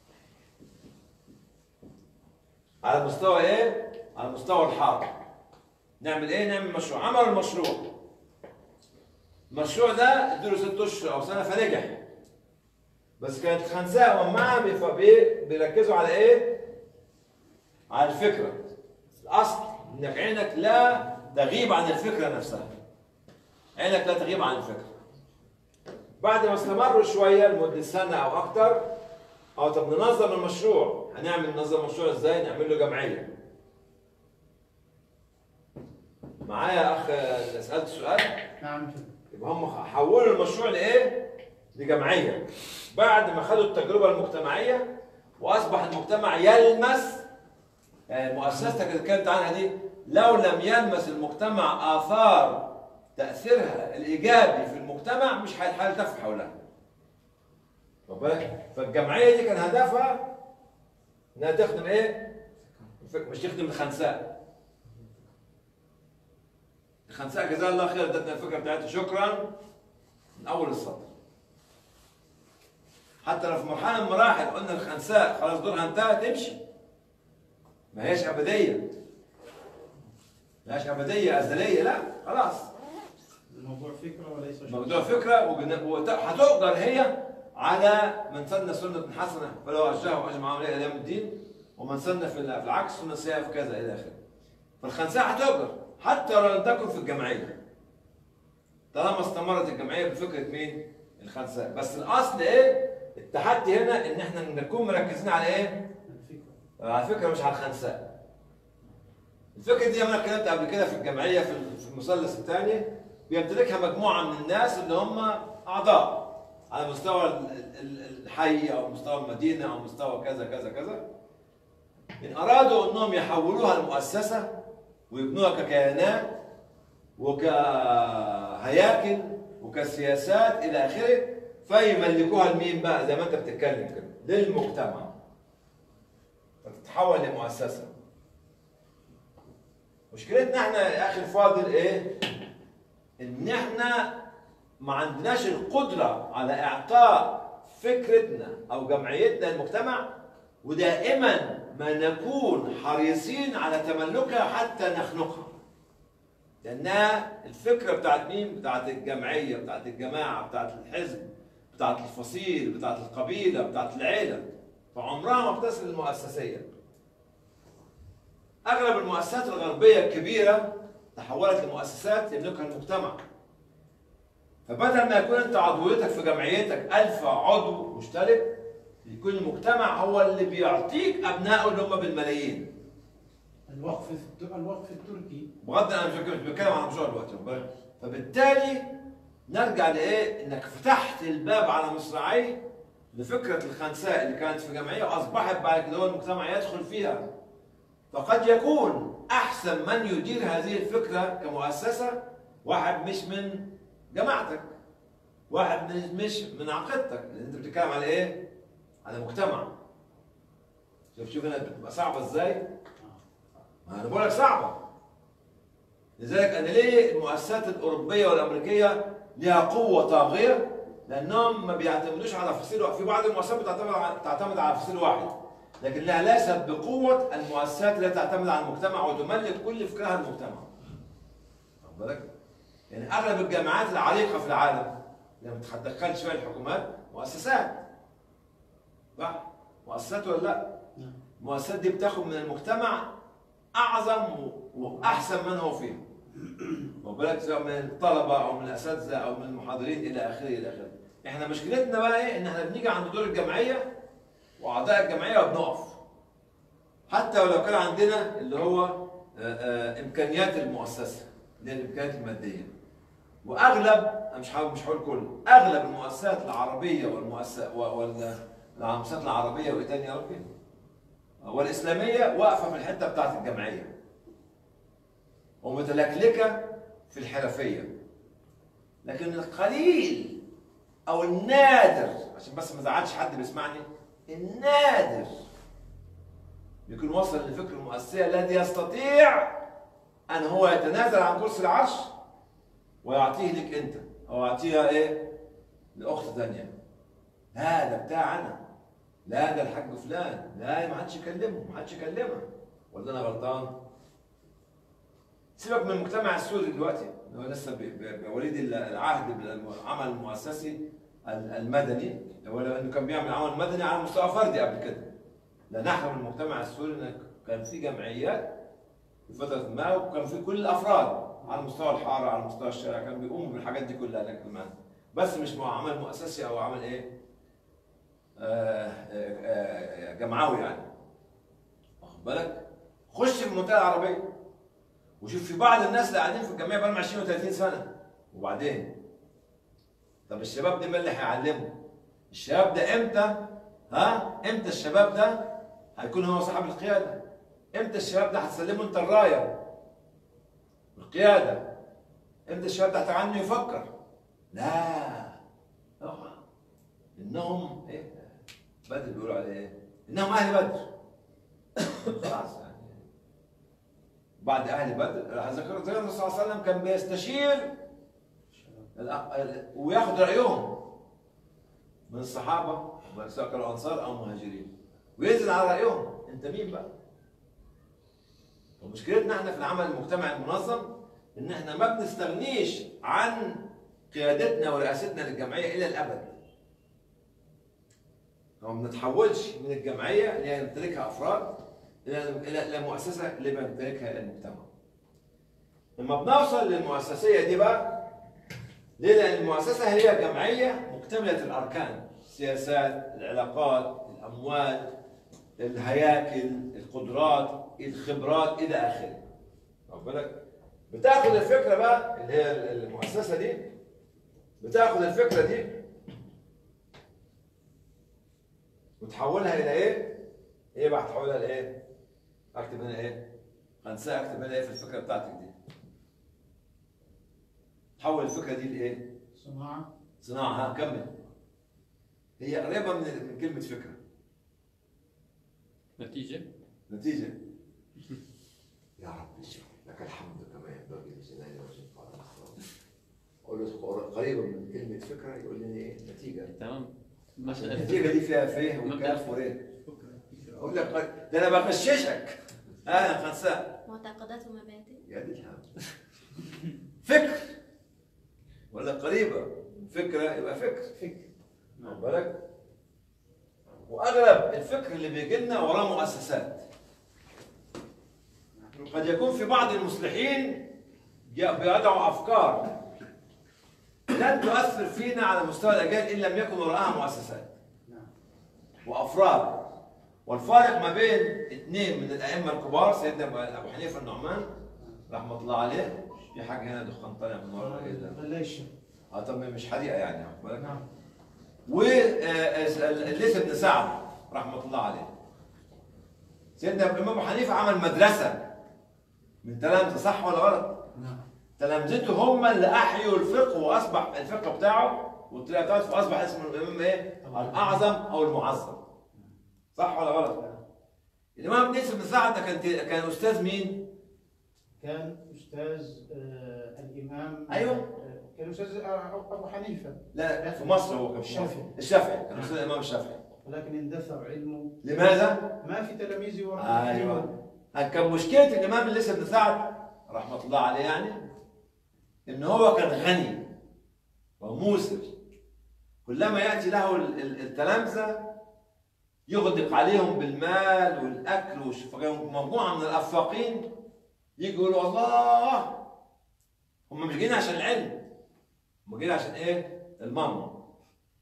على مستوى ايه؟ على مستوى الحاضر. نعمل ايه؟ نعمل مشروع. عملوا المشروع. المشروع ده ادوا له ست اشهر او سنه فنجح. بس كانت الخنساء ومعها بيركزوا على ايه؟ على الفكره. الاصل انك عينك لا تغيب عن الفكره نفسها. عينك لا تغيب عن الفكره. بعد ما استمروا شويه لمده سنه او اكثر، او طب ننظم المشروع. هنعمل ننظم المشروع ازاي؟ نعمل له جمعيه. معايا اخ سالت سؤال؟ نعم. يبقى هم حولوا المشروع لايه؟ لجمعيه. بعد ما خدوا التجربه المجتمعيه واصبح المجتمع يلمس، يعني مؤسستك اللي اتكلمت عنها دي لو لم يلمس المجتمع اثار تاثيرها الايجابي في المجتمع مش هيلتف حولها. واخد بالك؟ فالجمعيه دي كان هدفها انها تخدم ايه؟ مش تخدم الخنساء. الخنساء جزاها الله خير ادتنا الفكره بتاعتها شكرا من اول السطر. حتى لو في مرحله من المراحل قلنا الخنساء خلاص دورها انتهى تمشي. ما هيش ابديه. ما هيش ابديه ازليه، لا خلاص. الموضوع فكره وليس شيء. موضوع فكره وهتؤجر هي على من سن سنه حسنه فلو اجاه واجر معه الى يوم الدين، ومن سن في العكس سنه سيئه في كذا الى اخره. فالخنساء هتؤجر حتى لو لم تكن في الجمعيه. طالما استمرت الجمعيه بفكره مين؟ الخنساء. بس الاصل ايه؟ التحدي هنا ان احنا نكون مركزين على ايه؟ الفكره. على الفكره مش على الخنساء. الفكره دي انا اتكلمت قبل كده في الجمعيه في المثلث الثاني بيمتلكها مجموعه من الناس اللي هم اعضاء على مستوى الحي او مستوى المدينه او مستوى كذا كذا كذا. ان ارادوا انهم يحولوها لمؤسسه ويبنوها ككيانات وكهياكل وكسياسات الى اخره فيملكوها لمين بقى زي ما انت بتتكلم كده؟ للمجتمع. فتتحول لمؤسسه. مشكلتنا احنا يا اخي الفاضل ايه؟ ان احنا ما عندناش القدره على اعطاء فكرتنا او جمعيتنا للمجتمع، ودائما ما نكون حريصين على تملكها حتى نخنقها. لانها الفكره بتاعت مين؟ بتاعت الجمعيه، بتاعت الجماعه، بتاعت الحزب، بتاعت الفصيل، بتاعت القبيله، بتاعت العيله. فعمرها ما بتصل للمؤسسيه. اغلب المؤسسات الغربيه الكبيره تحولت لمؤسسات يملكها المجتمع. فبدل ما يكون انت عضويتك في جمعيتك ألف عضو مشترك، يكون المجتمع هو اللي بيعطيك ابنائه اللي هم بالملايين. الوقف الوقف التركي بغض انا مش بتكلم عن مشروع دلوقتي. فبالتالي نرجع لايه؟ انك فتحت الباب على مصراعيه لفكره الخنساء اللي كانت في جمعيه واصبحت بعد كده هو المجتمع يدخل فيها. فقد يكون احسن من يدير هذه الفكره كمؤسسه واحد مش من جماعتك، واحد مش من عقيدتك، لان انت بتتكلم على ايه؟ على مجتمع. شوف شوف هنا بتبقى صعبه ازاي؟ ما انا بقول لك صعبه. لذلك انا ليه المؤسسات الاوروبيه والامريكيه لها قوه طاغيه؟ لانهم ما بيعتمدوش على فصيل واحد. في بعض المؤسسات بتعتمد تعتمد على فصيل واحد، لكن لها ليست بقوه المؤسسات التي تعتمد على المجتمع وتملك كل فكرها المجتمع. واخد بالك؟ يعني اغلب الجامعات العريقه في العالم اللي ما تتدخلش فيها الحكومات مؤسسات. صح؟ مؤسسات ولا لا؟ المؤسسات دي بتاخد من المجتمع اعظم واحسن من هو فيه. واخد بالك؟ سواء من الطلبه او من الاساتذه او من المحاضرين الى اخره الى اخره. احنا مشكلتنا بقى ايه؟ ان احنا بنيجي عند دور الجمعيه واعضاء الجمعيه وبنقف. حتى ولو كان عندنا اللي هو آآ آآ امكانيات المؤسسه اللي هي الامكانيات الماديه. واغلب مش هقول مش هقول كل، اغلب المؤسسات العربيه والمؤسسات والمؤسسات العربيه وايه تاني يا ربي؟ والاسلاميه واقفه في الحته بتاعت الجمعيه. ومتلكلكه في الحرفيه. لكن القليل او النادر، عشان بس ما ازعلش حد بيسمعني، النادر يكون وصل لفكر المؤسسيه الذي يستطيع ان هو يتنازل عن كرسي العرش ويعطيه لك انت او يعطيها ايه؟ لاخت ثانيه. لا ده بتاعنا، لا ده الحاج فلان، لا ما حدش يكلمه، ما حدش يكلمها. ولا انا غلطان؟ سيبك من المجتمع السوري دلوقتي اللي هو لسه بوليد العهد بالعمل المؤسسي المدني، ولو انه كان بيعمل عمل مدني على مستوى فردي قبل كده. لا نحرم المجتمع السوري ان كان في جمعيات في فتره ما، وكان في كل الافراد على مستوى الحاره على مستوى الشارع كانوا بيقوموا بالحاجات دي كلها، لكن بس مش مع عمل مؤسسي او عمل ايه؟ آه آه آه جمعوي يعني. واخد بالك؟ خش في المنطقه العربيه وشوف في بعض الناس اللي قاعدين في الجمعيه بقالهم عشرين وثلاثين سنه، وبعدين طب الشباب ده مين اللي هيعلمه؟ الشباب ده امتى؟ ها؟ امتى الشباب ده هيكون هو صاحب القياده؟ امتى الشباب ده هتسلمه انت الرايه؟ القياده. امتى الشباب ده هتعنه يفكر؟ لا اوعى. انهم ايه؟ بدر بيقولوا عليه ايه؟ انهم اهل بدر. خلاص يعني. بعد اهل بدر ذكرت النبي صلى الله عليه وسلم كان بيستشير وياخد رايهم من الصحابه سواء كانوا انصار او مهاجرين وينزل على رايهم. انت مين بقى؟ ومشكلتنا احنا في العمل المجتمعي المنظم ان احنا ما بنستغنيش عن قيادتنا ورئاستنا للجمعيه الى الابد. وما بنتحولش من الجمعيه اللي يمتلكها افراد الى الى الى مؤسسه اللي بيمتلكها المجتمع. لما بنوصل للمؤسسيه دي بقى، ليه؟ لان المؤسسه هي جمعيه مكتمله الاركان، السياسات، العلاقات، الاموال، الهياكل، القدرات، الخبرات الى اخره. واخد بالك؟ بتاخد الفكره بقى اللي هي المؤسسه دي، بتاخد الفكره دي وتحولها الى ايه؟ ايه بقى هتحولها لايه؟ اكتب هنا ايه؟ هنسى اكتب هنا ايه في الفكره بتاعتك دي؟ تحول الفكره دي لايه؟ صناعه. صناعه. ها كمل. هي قريبه من من كلمه فكره. نتيجه. نتيجه. يا رب لك الحمد كما ينبغي لجلال وجهك وعلى الاحرار. اقول له قريبه من كلمه فكره، يقول لي ايه؟ نتيجه. تمام. النتيجه دي فيها فيه وكاف ورين. اقول لك ده انا بغششك. انا خنساء. معتقدات ومبادئ. يا دي الهم. فكر ولا قريبه فكره يبقى فكر. فكر. واخد بالك؟ واغلب الفكر اللي بيجي لنا وراه مؤسسات. قد يكون في بعض المصلحين بيضعوا افكار لن تؤثر فينا على مستوى الاجيال ان لم يكن وراءها مؤسسات وافراد. والفارق ما بين اثنين من الائمه الكبار، سيدنا ابو حنيفه النعمان رحمه الله عليه، في حاجه هنا دخان طالع من ورا ايه ده؟ ليش؟ اه طب مش حريقه يعني واخد بالك؟ نعم. والليث بن سعد رحمه الله عليه. سيدنا الامام ابو حنيفه عمل مدرسه من تلامذه، صح ولا غلط؟ نعم. تلامذته هم اللي احيوا الفقه واصبح الفقه بتاعه والطريقه بتاعته فاصبح اسمه الامام ايه؟ الاعظم او المعظم. صح ولا غلط؟ الامام الليث بن سعد ده كان كان استاذ مين؟ كان استاذ آه الامام. ايوه. آه كان استاذ ابو حنيفه. لا في مصر هو كان الشافعي. الشافعي كان استاذ الامام الشافعي. ولكن اندثر علمه. لماذا؟ ما في تلاميذ وراه. ايوه. كان مشكله الامام الليث بن سعد رحمه الله عليه يعني ان هو كان غني وموسر، كلما ياتي له التلامذه يغدق عليهم بالمال والاكل، ومجموعه من الافاقين يجوا يقولوا الله هم مش جايين عشان العلم، هم جايين عشان ايه؟ الماما.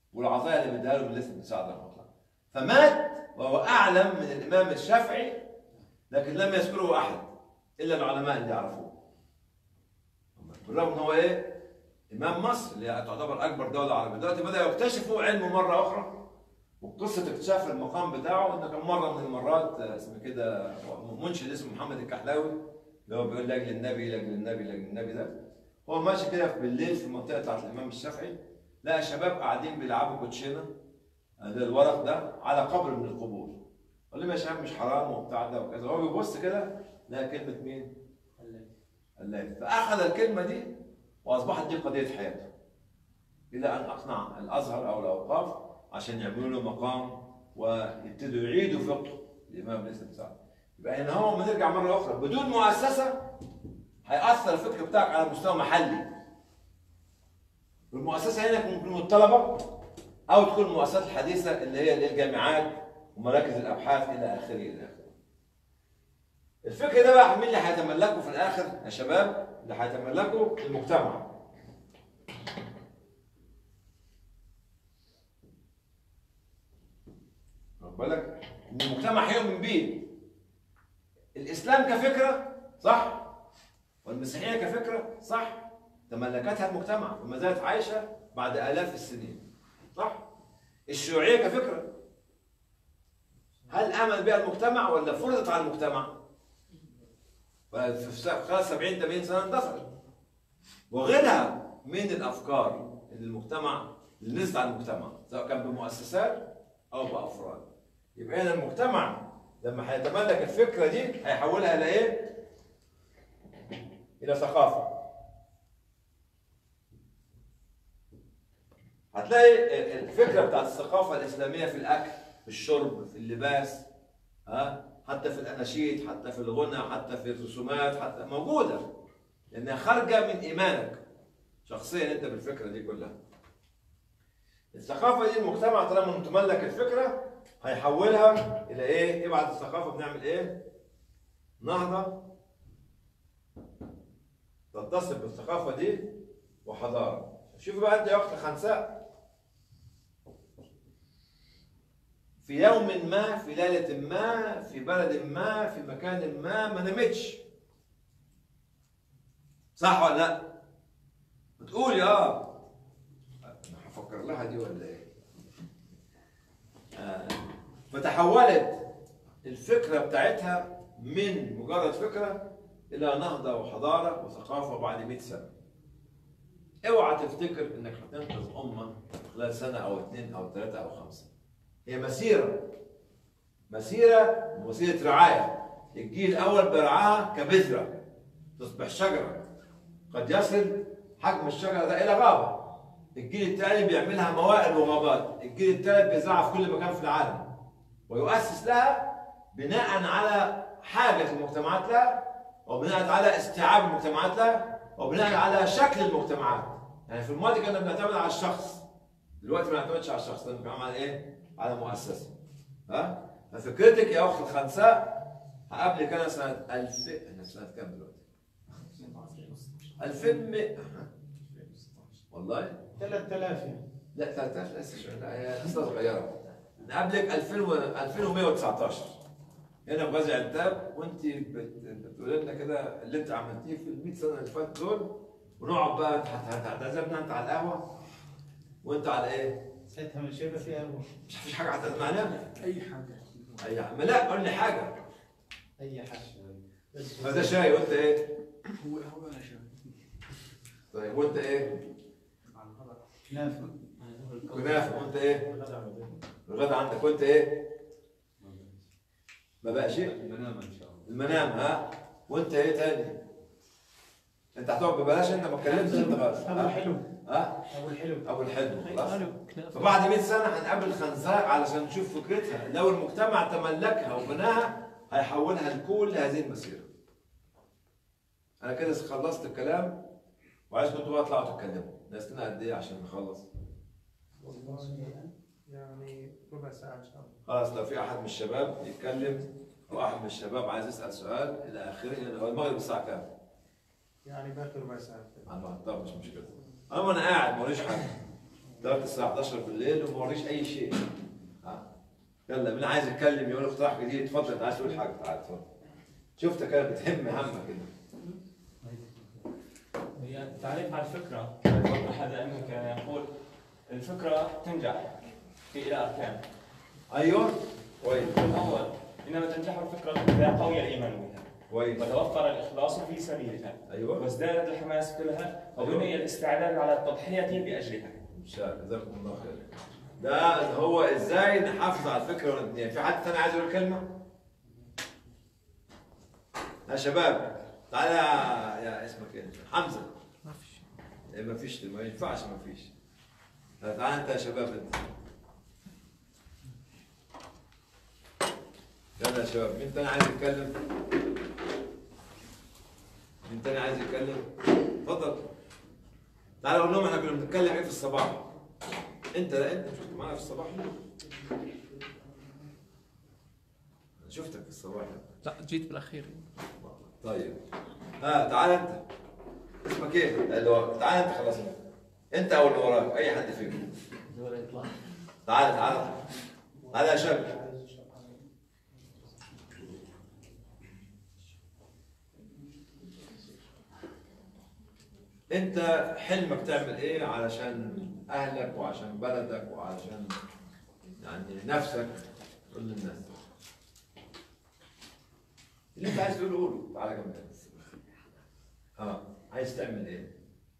والعطايا اللي بدها له من لسه بن سعد رحمه الله. فمات وهو اعلم من الامام الشافعي، لكن لم يذكره احد الا العلماء اللي يعرفوه. بالرغم ان هو ايه؟ امام مصر اللي تعتبر اكبر دوله عربيه، دلوقتي بدا يكتشفوا علمه مره اخرى. وقصه اكتشاف المقام بتاعه انه كان مره من المرات اسمه كده منشد اسمه محمد الكحلاوي اللي هو بيقول لاجل النبي لاجل النبي لاجل النبي ده، هو ماشي كده بالليل في المنطقه بتاعت الامام الشافعي، لقى شباب قاعدين بيلعبوا كوتشينه ده الورق ده على قبر من القبور. قال لهم يا شباب مش حرام وبتاع ده وكذا، هو بيبص كده لقى كلمه مين؟ الليل. فاخذ الكلمه دي واصبحت دي قضيه حياته. الى ان اقنع الازهر او الاوقاف عشان يعملوا له مقام ويبتدوا يعيدوا فقه الامام ليس بن سعد. يبقى هنا هو لما نرجع مره اخرى بدون مؤسسه هيأثر الفكر بتاعك على مستوى محلي. والمؤسسه هنا ممكن تكون الطلبه او تكون المؤسسات الحديثه اللي هي الجامعات ومراكز الابحاث الى اخره الى اخره. الفكر ده بقى مين اللي هيتملكه في الاخر يا شباب؟ اللي هيتملكه المجتمع. واخد بالك؟ ان المجتمع هيؤمن بيه. الاسلام كفكره صح؟ والمسيحيه كفكره صح؟ تملكتها المجتمع وما زالت عايشه بعد آلاف السنين. صح؟ الشيوعيه كفكره هل امن بها المجتمع ولا فرضت على المجتمع؟ في خلال سبعين ثمانين سنه اندثرت. وغيرها من الافكار اللي المجتمع اللي نزلت على المجتمع سواء كان بمؤسسات او بافراد. يبقى هنا المجتمع لما هيتملك الفكره دي هيحولها الى ايه؟ الى ثقافه. هتلاقي الفكره بتاعت الثقافه الاسلاميه في الاكل، في الشرب، في اللباس، ها، حتى في الاناشيد، حتى في الغنى، حتى في الرسومات، حتى موجوده لانها خارجه من ايمانك شخصيا انت بالفكره دي كلها. الثقافه دي المجتمع طالما متملك الفكره هيحولها الى ايه؟ ايه بعد الثقافه بنعمل ايه؟ نهضه تتصل بالثقافه دي وحضاره. شوفوا بقى انت يا اخت الخنساء، في يوم ما، في ليله ما، في بلد ما، في مكان ما ما نامتش. صح ولا لا؟ بتقولي اه انا هفكر لها دي ولا ايه؟ آه. فتحولت الفكره بتاعتها من مجرد فكره الى نهضه وحضاره وثقافه بعد مئة سنه. اوعى تفتكر انك هتنقذ امه خلال سنه او اثنين او ثلاثه او خمسه. هي مسيره مسيره مسيره رعايه. الجيل الاول برعاها كبذره تصبح شجره قد يصل حجم الشجره ده الى غابه. الجيل الثاني بيعملها موائل وغابات. الجيل الثالث بيزرعها في كل مكان في العالم ويؤسس لها بناء على حاجه المجتمعات لها وبناء على استيعاب المجتمعات لها وبناء على شكل المجتمعات. يعني في الماضي كنا بنعتمد على الشخص، دلوقتي ما نعتمدش على الشخص، بنعتمد على ايه؟ على مؤسسه. ها؟ ففكرتك يا اخت الخنساء هقابلك انا سنه ألفين، احنا سنه كام دلوقتي؟ ألفين ومئة والله؟ ثلاثة آلاف لا ثلاثة آلاف لسه لا هي لسه صغيره. نقابلك ألفين ومئة وتسعطاشر هنا في غازي عنتاب وانت بتقول لنا كده اللي انت عملتيه في ال مئة سنه اللي فاتت دول، ونقعد بقى هتعزمنا انت على القهوه وانت على ايه؟ ساعتها مش هيبقى في قهوه. مش فيش حاجه هتعزم عليها؟ اي حاجه. اي حاجه. لا قول لي حاجه. اي حاجه. هذا شاي وانت ايه؟ هو هو انا شاي. طيب وانت ايه؟ كنافه. كنافه وانت ايه؟ الغدا عندك وانت ايه؟ ما بقى شيء؟ المنام ان شاء الله. المنام ها؟ وانت ايه تاني؟ انت هتقعد ببلاش انت ما اتكلمتش انت خلاص. ابو الحلو. ها؟ ابو الحلو. ابو الحلو خلاص. فبعد مئة سنه هنقابل خنساء علشان نشوف فكرتها، لو المجتمع تملكها وبناها هيحولها لكل هذه المسيره. انا كده خلصت الكلام وعايزكم انتوا بقى تطلعوا تتكلموا. ناقصنا قد ايه عشان نخلص؟ والله يعني ربع ساعه ان شاء الله. خلاص لو في احد من الشباب يتكلم او احد من الشباب عايز يسال سؤال الى اخره. هو المغرب الساعه كام؟ يعني باقي ربع ساعه. طب مش مشكله. انا وانا قاعد ماليش حاجه. دارت الساعة إحدى عشر بالليل وما وريش أي شيء. ها يلا مين عايز يتكلم يقول اقتراح جديد؟ اتفضل انت عايز تقول حاجة تعال اتفضل. شفتك انا بتهم همك كده. هي التعريف على الفكرة يوضح هذا انه كان يقول الفكرة تنجح في إلى أركان. أيوه كويس. الأول إنما تنجح الفكرة إذا قوي الإيمان بها. كويس. وتوفر الإخلاص في سبيلها. أيوه. وازدادت الحماس لها وبني الاستعداد على التضحية بأجلها. إن شاء الله جزاكم الله خير. ده هو إزاي نحافظ على الفكرة والنية. في حد ثاني عايز يقول كلمة؟ يا شباب تعالى يا اسمك ايه؟ حمزة. ما فيش. إيه ما فيش ما ينفعش ما فيش. تعال أنت يا شباب أنت. يلا يا شباب مين تاني عايز يتكلم؟ مين تاني عايز يتكلم؟ اتفضل. تعالى قول لهم احنا كنا بنتكلم ايه في الصباح. انت لا انت مش كنت معانا في الصباح؟ انا شفتك في الصباح. لا جيت بالاخير. طيب ها تعالى انت. اسمك ايه؟ اللي وراك. تعالى انت خلاص. انت او اللي وراك اي حد فيكم. تعالى تعالى. تعالى يا شباب. انت حلمك تعمل ايه علشان اهلك وعشان بلدك وعشان يعني نفسك قول للناس اللي انت عايز تقوله قوله. تعالى جنبي. اه عايز تعمل ايه؟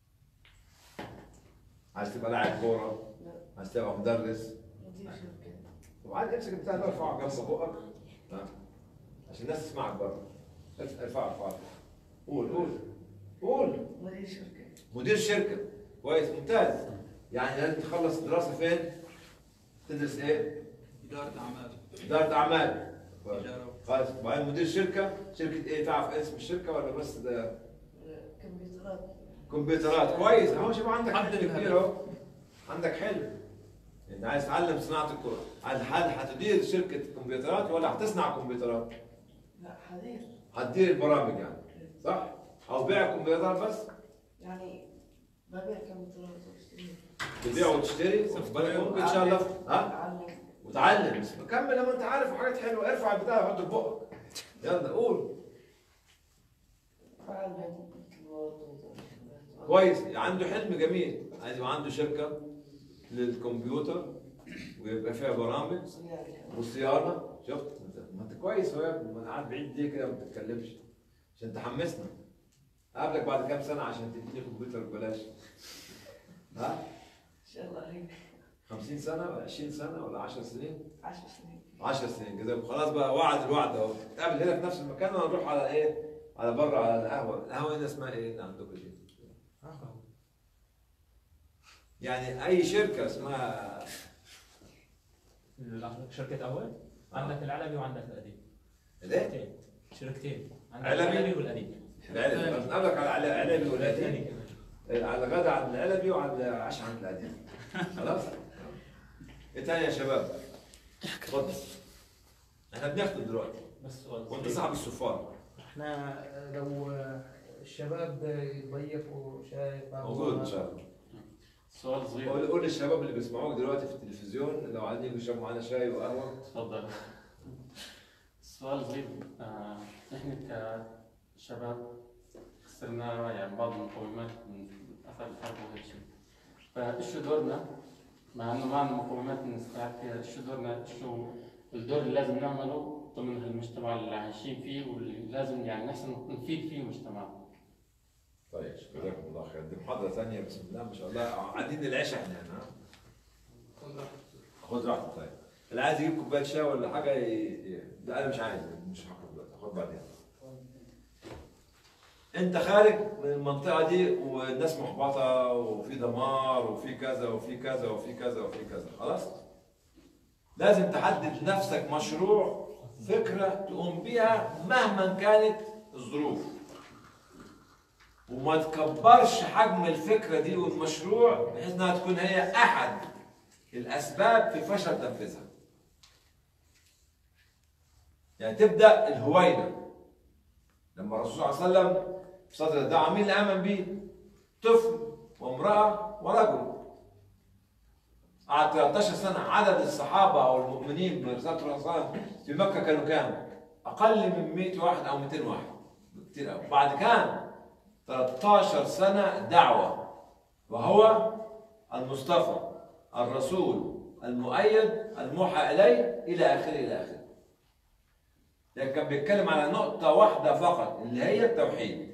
عايز تبقى لاعب كوره؟ عايز تبقى مدرس؟ طب عادي امسك البتاع ده ارفعه جنب بقك ها عشان الناس تسمعك بره. ارفعه ارفعه. قول قول قول. مدير شركة. مدير شركة. كويس ممتاز. يعني لازم تخلص الدراسة فين؟ تدرس ايه؟ إدارة أعمال. إدارة أعمال. خلاص وبعدين مدير شركة، شركة ايه؟ تعرف اسم الشركة ولا بس ده؟ كمبيوترات. كمبيوترات. كويس اهو شوف عندك حلم كبير اهو. عندك حلم. انت عايز تتعلم صناعة الكورة. هل هتدير شركة كمبيوترات ولا هتصنع كمبيوترات؟ لا حدير. هتدير البرامج يعني. صح؟ أو بيع كمبيوترات بس؟ يعني ببيع كمبيوترات واشتري. تبيع وتشتري ممكن ان شاء الله. ها؟ وتعلم. بس كمل لما انت عارف حاجات حلوه. ارفع البتاع وحطه في بقك. يلا قول. كويس عنده حلم جميل. عايز يبقى عنده شركه للكمبيوتر ويبقى فيها برامج وصيانه. شفت؟ ما انت كويس اهو يا ابني. ما انا قاعد بعيد ليه كده ما بتتكلمش عشان تحمسنا. اقابلك بعد كام سنه عشان تديني كمبيوتر ببلاش. ها؟ ان شاء الله عليك. خمسين سنه ولا عشرين سنه ولا عشر سنين؟ عشر سنين. عشر سنين جزاكم. خلاص بقى وعد الوعد اهو. نتقابل هنا في نفس المكان ونروح على ايه؟ على بره على القهوه. القهوه هنا اسمها ايه اللي عندكم دي؟ يعني اي شركه اسمها شركة أول عندك العلبي وعندك الأديب. ايه؟ شركتين. عندك علبي العلبي والأديب. العلبي. نقابلك على العلبي والأديب. على الغداء عند العلبي وعلى العشاء عند الأديب. خلاص؟ ايه تاني يا شباب؟ اتفضل. احنا بنخدم دلوقتي. بس سؤال وانت صاحب السفارة. احنا لو الشباب يضيفوا شاي موجود ان شاء الله. سؤال صغير. قول قول للشباب اللي بيسمعوك دلوقتي في التلفزيون لو عايزين يشربوا معانا شاي وقهوه. اتفضل. سؤال صغير. آه، احنا كشباب خسرنا يعني بعض المقومات من اثر الحرب وهيك شيء. فايش دورنا؟ مع انه ما عندنا مقومات نستعد فيها، ايش دورنا؟ شو الدور اللي لازم نعمله ضمن المجتمع اللي عايشين فيه واللي لازم يعني نحن نفيد فيه المجتمع. طيب جزاكم الله خير. دي محاضرة ثانية بسم الله ما شاء الله. قاعدين العشاء احنا هنا. خد راحتك. طيب اللي عايز يجيب كوباية شاي ولا حاجة ي... لا أنا مش عايز مش هاخد دلوقتي هاخد بعدين. أنت خارج من المنطقة دي والناس محبطة وفي دمار وفي كذا وفي كذا وفي كذا وفي كذا. خلاص؟ لازم تحدد لنفسك مشروع فكرة تقوم بيها مهما كانت الظروف. وما تكبرش حجم الفكرة دي والمشروع بحيث انها تكون هي احد الاسباب في فشل تنفيذها. يعني تبدأ الهوينة. لما الرسول صلى الله عليه وسلم في صدر الدعوة مين اللي آمن بيه؟ طفل وامرأة ورجل. قعد ثلاثة عشر سنة. عدد الصحابة أو المؤمنين برسالة الرسول صلى الله عليه وسلم في مكة كانوا كام؟ أقل من مئة واحد أو مئتين واحد، كتير قوي. بعد كام؟ ثلاثة عشر سنة دعوة، وهو المصطفى الرسول المؤيد الموحى إليه إلى آخره إلى آخره. لكن كان بيتكلم على نقطة واحدة فقط اللي هي التوحيد.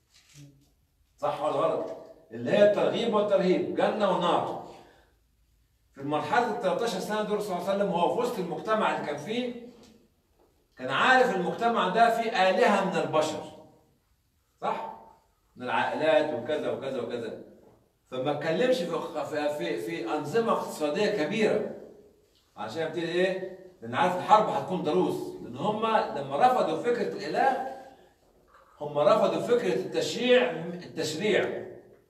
صح ولا غلط؟ اللي هي الترغيب والترهيب، جنة ونار. في المرحلة ال ثلاثة عشر سنة دول صلى الله عليه وسلم وهو في وسط المجتمع اللي كان فيه، كان عارف المجتمع ده فيه آلهة من البشر. صح؟ من العائلات وكذا وكذا وكذا. فما اتكلمش في في في أنظمة اقتصادية كبيرة. عشان يبتدي إيه؟ لأن عارف الحرب هتكون ضروس، لأن هم لما رفضوا فكرة الإله هم رفضوا فكرة التشريع التشريع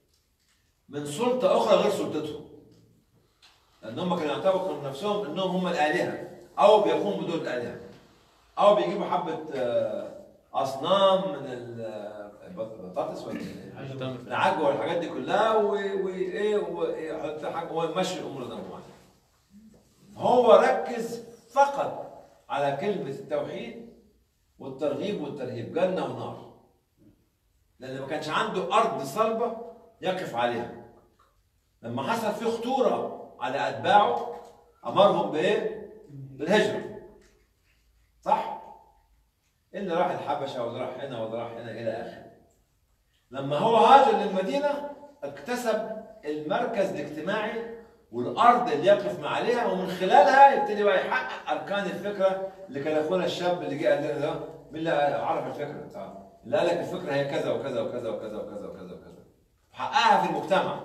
من سلطة أخرى غير سلطتهم. لأن هم كانوا يعتبروا نفسهم إنهم هم الآلهة أو بيقوموا بدور الآلهة، أو بيجيبوا حبة أصنام من البطاطس ولا العجوة والحاجات دي كلها وإيه ويمشي الأمور ده معانا. هو ركز فقط على كلمة التوحيد والترغيب والترهيب، جنة ونار. لأن ما كانش عنده أرض صلبة يقف عليها. لما حصل فيه خطورة على أتباعه أمرهم بإيه؟ بالهجرة. صح؟ اللي راح الحبشة واللي راح هنا واللي راح هنا إلى آخره. لما هو هاجر للمدينة اكتسب المركز الاجتماعي والأرض اللي يقف عليها، ومن خلالها يبتدي بقى يحقق أركان الفكرة اللي كان أخونا الشاب اللي جه قال لنا ده مين اللي عرف الفكرة؟ آه. اللي قال لك الفكرة هي كذا وكذا وكذا وكذا وكذا وكذا وكذا. حققها في المجتمع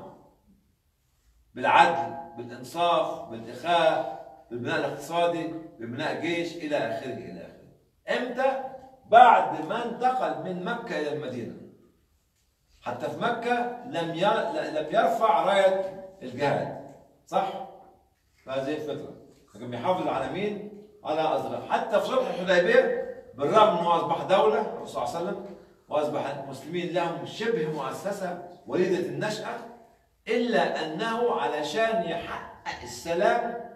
بالعدل، بالإنصاف، بالإخاء، بالبناء الاقتصادي، ببناء جيش إلى آخره إلى آخره. إمتى؟ بعد ما انتقل من مكة إلى المدينة. حتى في مكة لم لم يرفع راية الجهاد. صح؟ فهذه الفكرة. لكن بيحافظ على مين؟ على أصغر. حتى في صلح الحديبية بالرغم أنه أصبح دولة الرسول صلى الله عليه وسلم وأصبح المسلمين لهم شبه مؤسسة وليدة النشأة، إلا أنه علشان يحقق السلام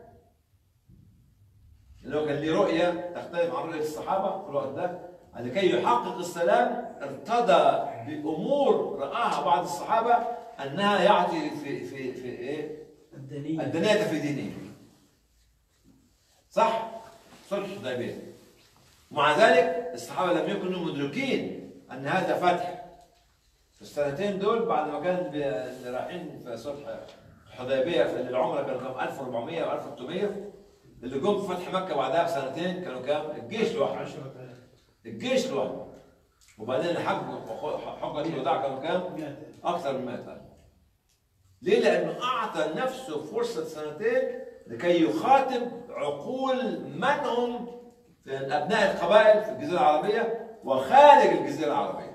اللي هو كان ليه رؤية تختلف عن رؤية الصحابة في الوقت ده، لكي يحقق السلام ارتضى بأمور رآها بعض الصحابة أنها يعطي في في في إيه؟ الدنية الدنية في دينه. صح؟ صلح الحديبية. ومع ذلك الصحابة لم يكونوا مدركين أن هذا فتح. في السنتين دول بعد ما كان اللي رايحين في صلح الحديبية في العمرة كانوا كام؟ ألف وأربعمئة أو ألف وثلاثمئة. اللي جم في فتح مكة بعدها بسنتين كانوا كام؟ الجيش لوحده. الجيش لوحده. وبعدين الحج حجة الوداع كانوا كام؟ أكثر من مئة ألف. ليه؟ لأنه أعطى نفسه فرصة سنتين لكي يخاطب عقول من هم في أبناء القبائل في الجزيرة العربية وخارج الجزيرة العربية.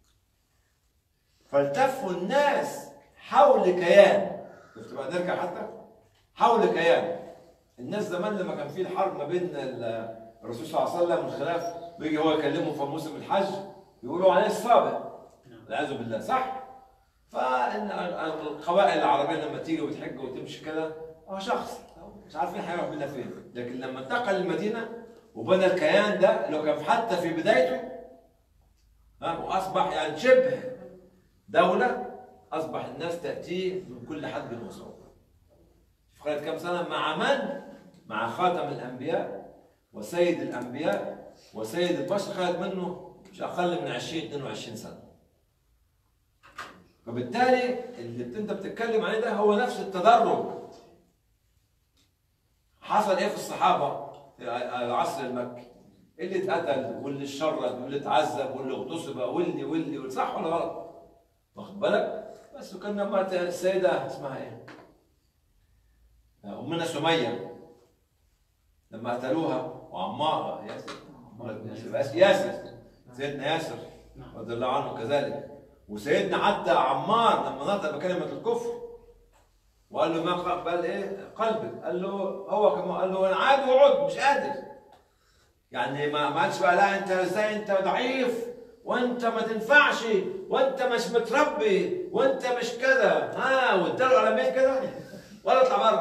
فالتفوا الناس حول كيان. شفت بقى نرجع حتى حول كيان. الناس زمان لما كان في الحرب ما بين الرسول صلى الله عليه وسلم والخلاف بيجي هو يكلمهم في موسم الحج يقولوا عليه السابق والعياذ بالله. صح؟ فالقبائل العربية لما تيجي وتحج وتمشي كده هو شخص مش عارفين هيروح بينا فين. لكن لما انتقل المدينة وبنى الكيان ده اللي كان حتى في بدايته ها واصبح يعني شبه دولة، اصبح الناس تأتيه من كل حد وصوب. في خلال كم سنة مع من؟ مع خاتم الأنبياء وسيد الأنبياء وسيد البشر، خلت منه مش أقل من عشرين اثنين وعشرين سنة. فبالتالي اللي انت بتتكلم عليه ده هو نفس التدرج. حصل ايه في الصحابة في العصر المكي؟ اللي اتقتل واللي اتشرد واللي اتعذب واللي اغتصب واللي واللي واللي صح ولا غلط؟ واخد بالك؟ بس وكان لما السيدة اسمها ايه؟ أمنا سمية لما قتلوها وعمارة ياسر ياسر سيدنا ياسر رضي الله عنه كذلك. وسيدنا حتى عمار لما نطق بكلمة الكفر وقال له ما قبل ايه قلبك، قال له هو كمان قال له انا عاد وعد مش قادر. يعني ما ما قالش بقى لا انت ازاي انت ضعيف وانت ما تنفعش وانت مش متربي وانت مش كذا ها واداله على مين كده ولا اطلع بره.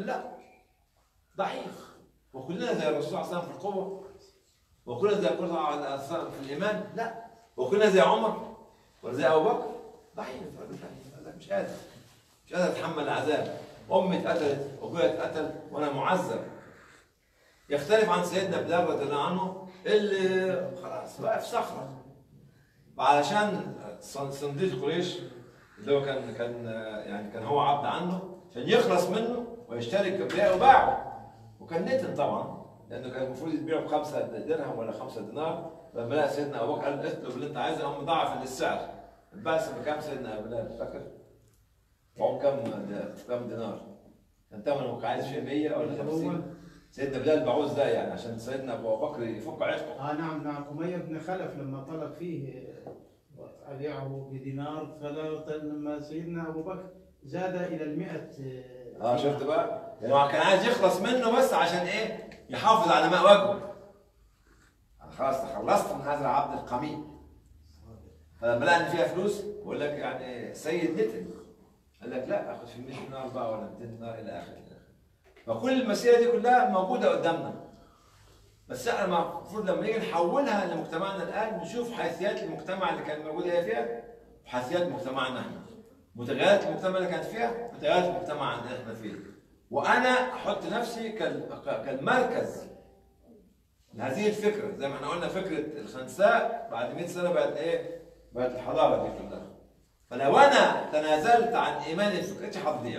يقول لا ضعيف، وكلنا زي الرسول صلى الله عليه وسلم في القوة، وكلنا زي الرسول صلى الله عليه وسلم في الإيمان، لا، وكلنا زي عمر ولا زي أبو بكر، ضعيف، لا مش قادر، مش قادر أتحمل العذاب، أمي اتقتلت، أبويا اتقتل، وأنا معذب. يختلف عن سيدنا بلال رضي الله عنه اللي خلاص بقى في صخرة، وعلشان صنديق قريش اللي هو كان كان يعني كان هو عبد عنه، عشان يخلص منه ويشتري الكبرياء وباعه، وكان نتن طبعا لانه كان المفروض يبيعه بخمسه درهم ولا خمسه دينار، لما لقى سيدنا ابو بكر قال اطلب اللي انت عايزه، هم ضاعف السعر. البعث بكام سيدنا بلال فاكر؟ باعوا كم كم دينار؟ كان ثمنه كان عايز فيه مية ولا خمسين؟ سيدنا بلال باعوه ازاي يعني عشان سيدنا ابو بكر يفك عشقه؟ اه نعم نعم، أمية بن خلف لما طلب فيه أبيعه بدينار، فلما سيدنا أبو بكر زاد إلى المئة. اه شفت بقى؟ يعني كان عايز يخلص منه بس عشان ايه؟ يحافظ على ماء وجهه. انا خلاص تخلصت من هذا العبد القميء. فلما لقى ان فيها فلوس بقول لك يعني سيد نتن قال لك لا اخذ في مية دينار بقى ولا مئتين دينار الى اخره. فكل المسيره دي كلها موجوده قدامنا. بس احنا المفروض لما نيجي نحولها لمجتمعنا الان نشوف حيثيات المجتمع اللي كانت موجوده هي فيها وحيثيات مجتمعنا احنا. متغيرات المجتمع اللي كانت فيها متغيرات المجتمع اللي احنا فيه. وانا احط نفسي كالمركز لهذه الفكره، زي ما احنا قلنا فكره الخنساء بعد مئة سنه بقت ايه؟ بقت الحضاره دي كلها. فلو انا تنازلت عن ايماني بفكرتي هتضيع.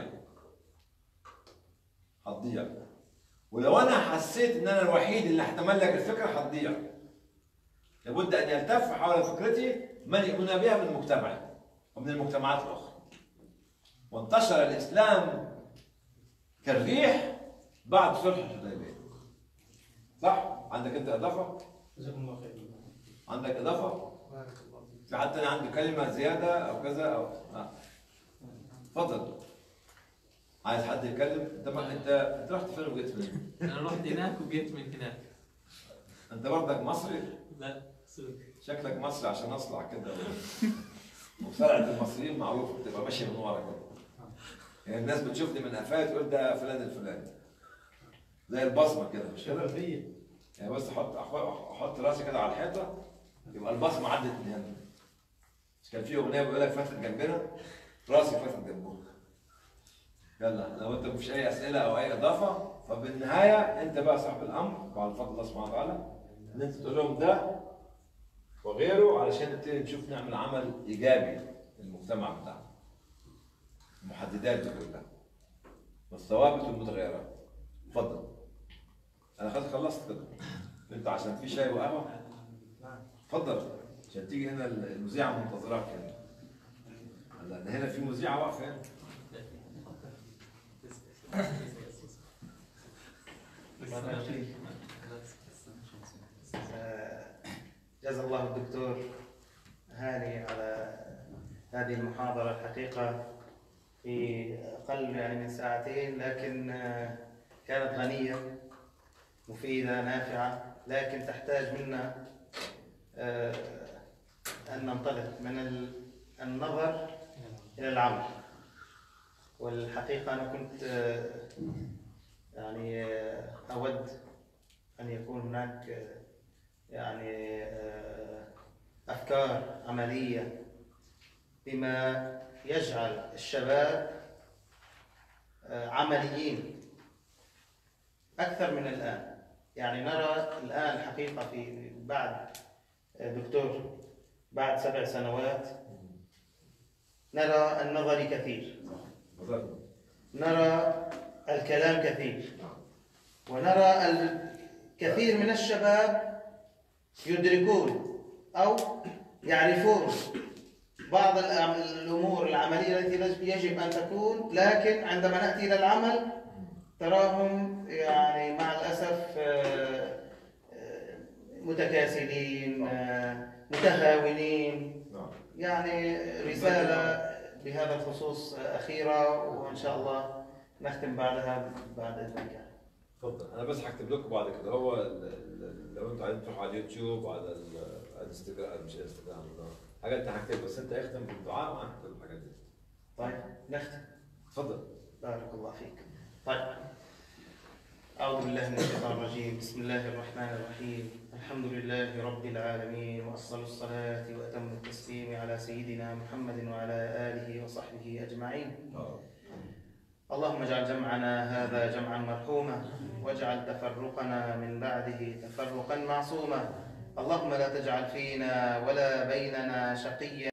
هتضيع. ولو انا حسيت ان انا الوحيد اللي هتملك الفكره هتضيع. لابد ان يلتف حول فكرتي من يؤمن بها من مجتمعي ومن المجتمعات الاخرى. وانتشر الاسلام كالريح بعد صلح الحديبيه. صح؟ عندك انت اضافه؟ جزاكم الله خير. عندك اضافه؟ في حد تاني عنده كلمه زياده او كذا او اه اتفضل. عايز حد يتكلم؟ انت ما انت انت رحت فين وجيت منين؟ انا رحت هناك وجيت من هناك. انت برضك مصري؟ لا سوري. شكلك مصري عشان اصلع كده. وصلعة المصريين معروفه بتبقى ماشيه من ورا كده. يعني الناس بتشوفني من قفايا تقول ده فلان الفلاني. زي البصمه كده مش كده؟ يعني بس احط احط راسي كده على الحيطه يبقى البصمه عدت من هنا. مش كان في اغنيه بيقول لك فاتت جنبنا؟ راسي فاتت جنبه. يلا لو انت مفيش اي اسئله او اي اضافه فبالنهايه انت بقى صاحب الامر بعد فضل الله سبحانه وتعالى ان انت تقول لهم ده وغيره علشان نبتدي نشوف نعمل عمل ايجابي للمجتمع بتاعنا. المحددات دي كلها والثوابت والمتغيرات. اتفضل. انا خلاص خلصت كده. انت عشان في شاي وقهوه؟ اتفضل عشان تيجي هنا المذيعه منتظراك هنا. لان هنا في مذيعه واقفه هنا. جزا الله الدكتور هاني على هذه المحاضرة الحقيقة في أقل يعني من ساعتين، لكن كانت غنية مفيدة نافعة، لكن تحتاج منا أن ننطلق من النظر إلى العمل. والحقيقة أنا كنت يعني أود أن يكون هناك يعني أفكار عملية بما يجعل الشباب عمليين أكثر من الآن. يعني نرى الآن الحقيقة في بعد دكتور بعد سبع سنوات نرى النظر كثير، نرى الكلام كثير، ونرى الكثير من الشباب يدركون أو يعرفون بعض الأمور العملية التي يجب أن تكون، لكن عندما نأتي إلى العمل تراهم يعني مع الأسف متكاسلين متهاونين. يعني رسالة بهذا الخصوص أخيرة وإن شاء الله نختم بعدها بعد إذنك. تفضل. أنا بس هكتب لكم بعد كده هو لو أنتوا عايزين تروحوا على اليوتيوب وعلى الانستجرام مش انستجرام حاجات أنت هكتب، بس أنت اختم بالدعاء وأنا هكتب الحاجات دي. طيب نختم. تفضل. بارك الله فيك. طيب. أعوذ بالله من الشيطان الرجيم. بسم الله الرحمن الرحيم. الحمد لله رب العالمين، وأفضل الصلاة وأتم التسليم على سيدنا محمد وعلى آله وصحبه أجمعين. اللهم اجعل جمعنا هذا جمعا مرحوما، واجعل تفرقنا من بعده تفرقا معصوما. اللهم لا تجعل فينا ولا بيننا شقيا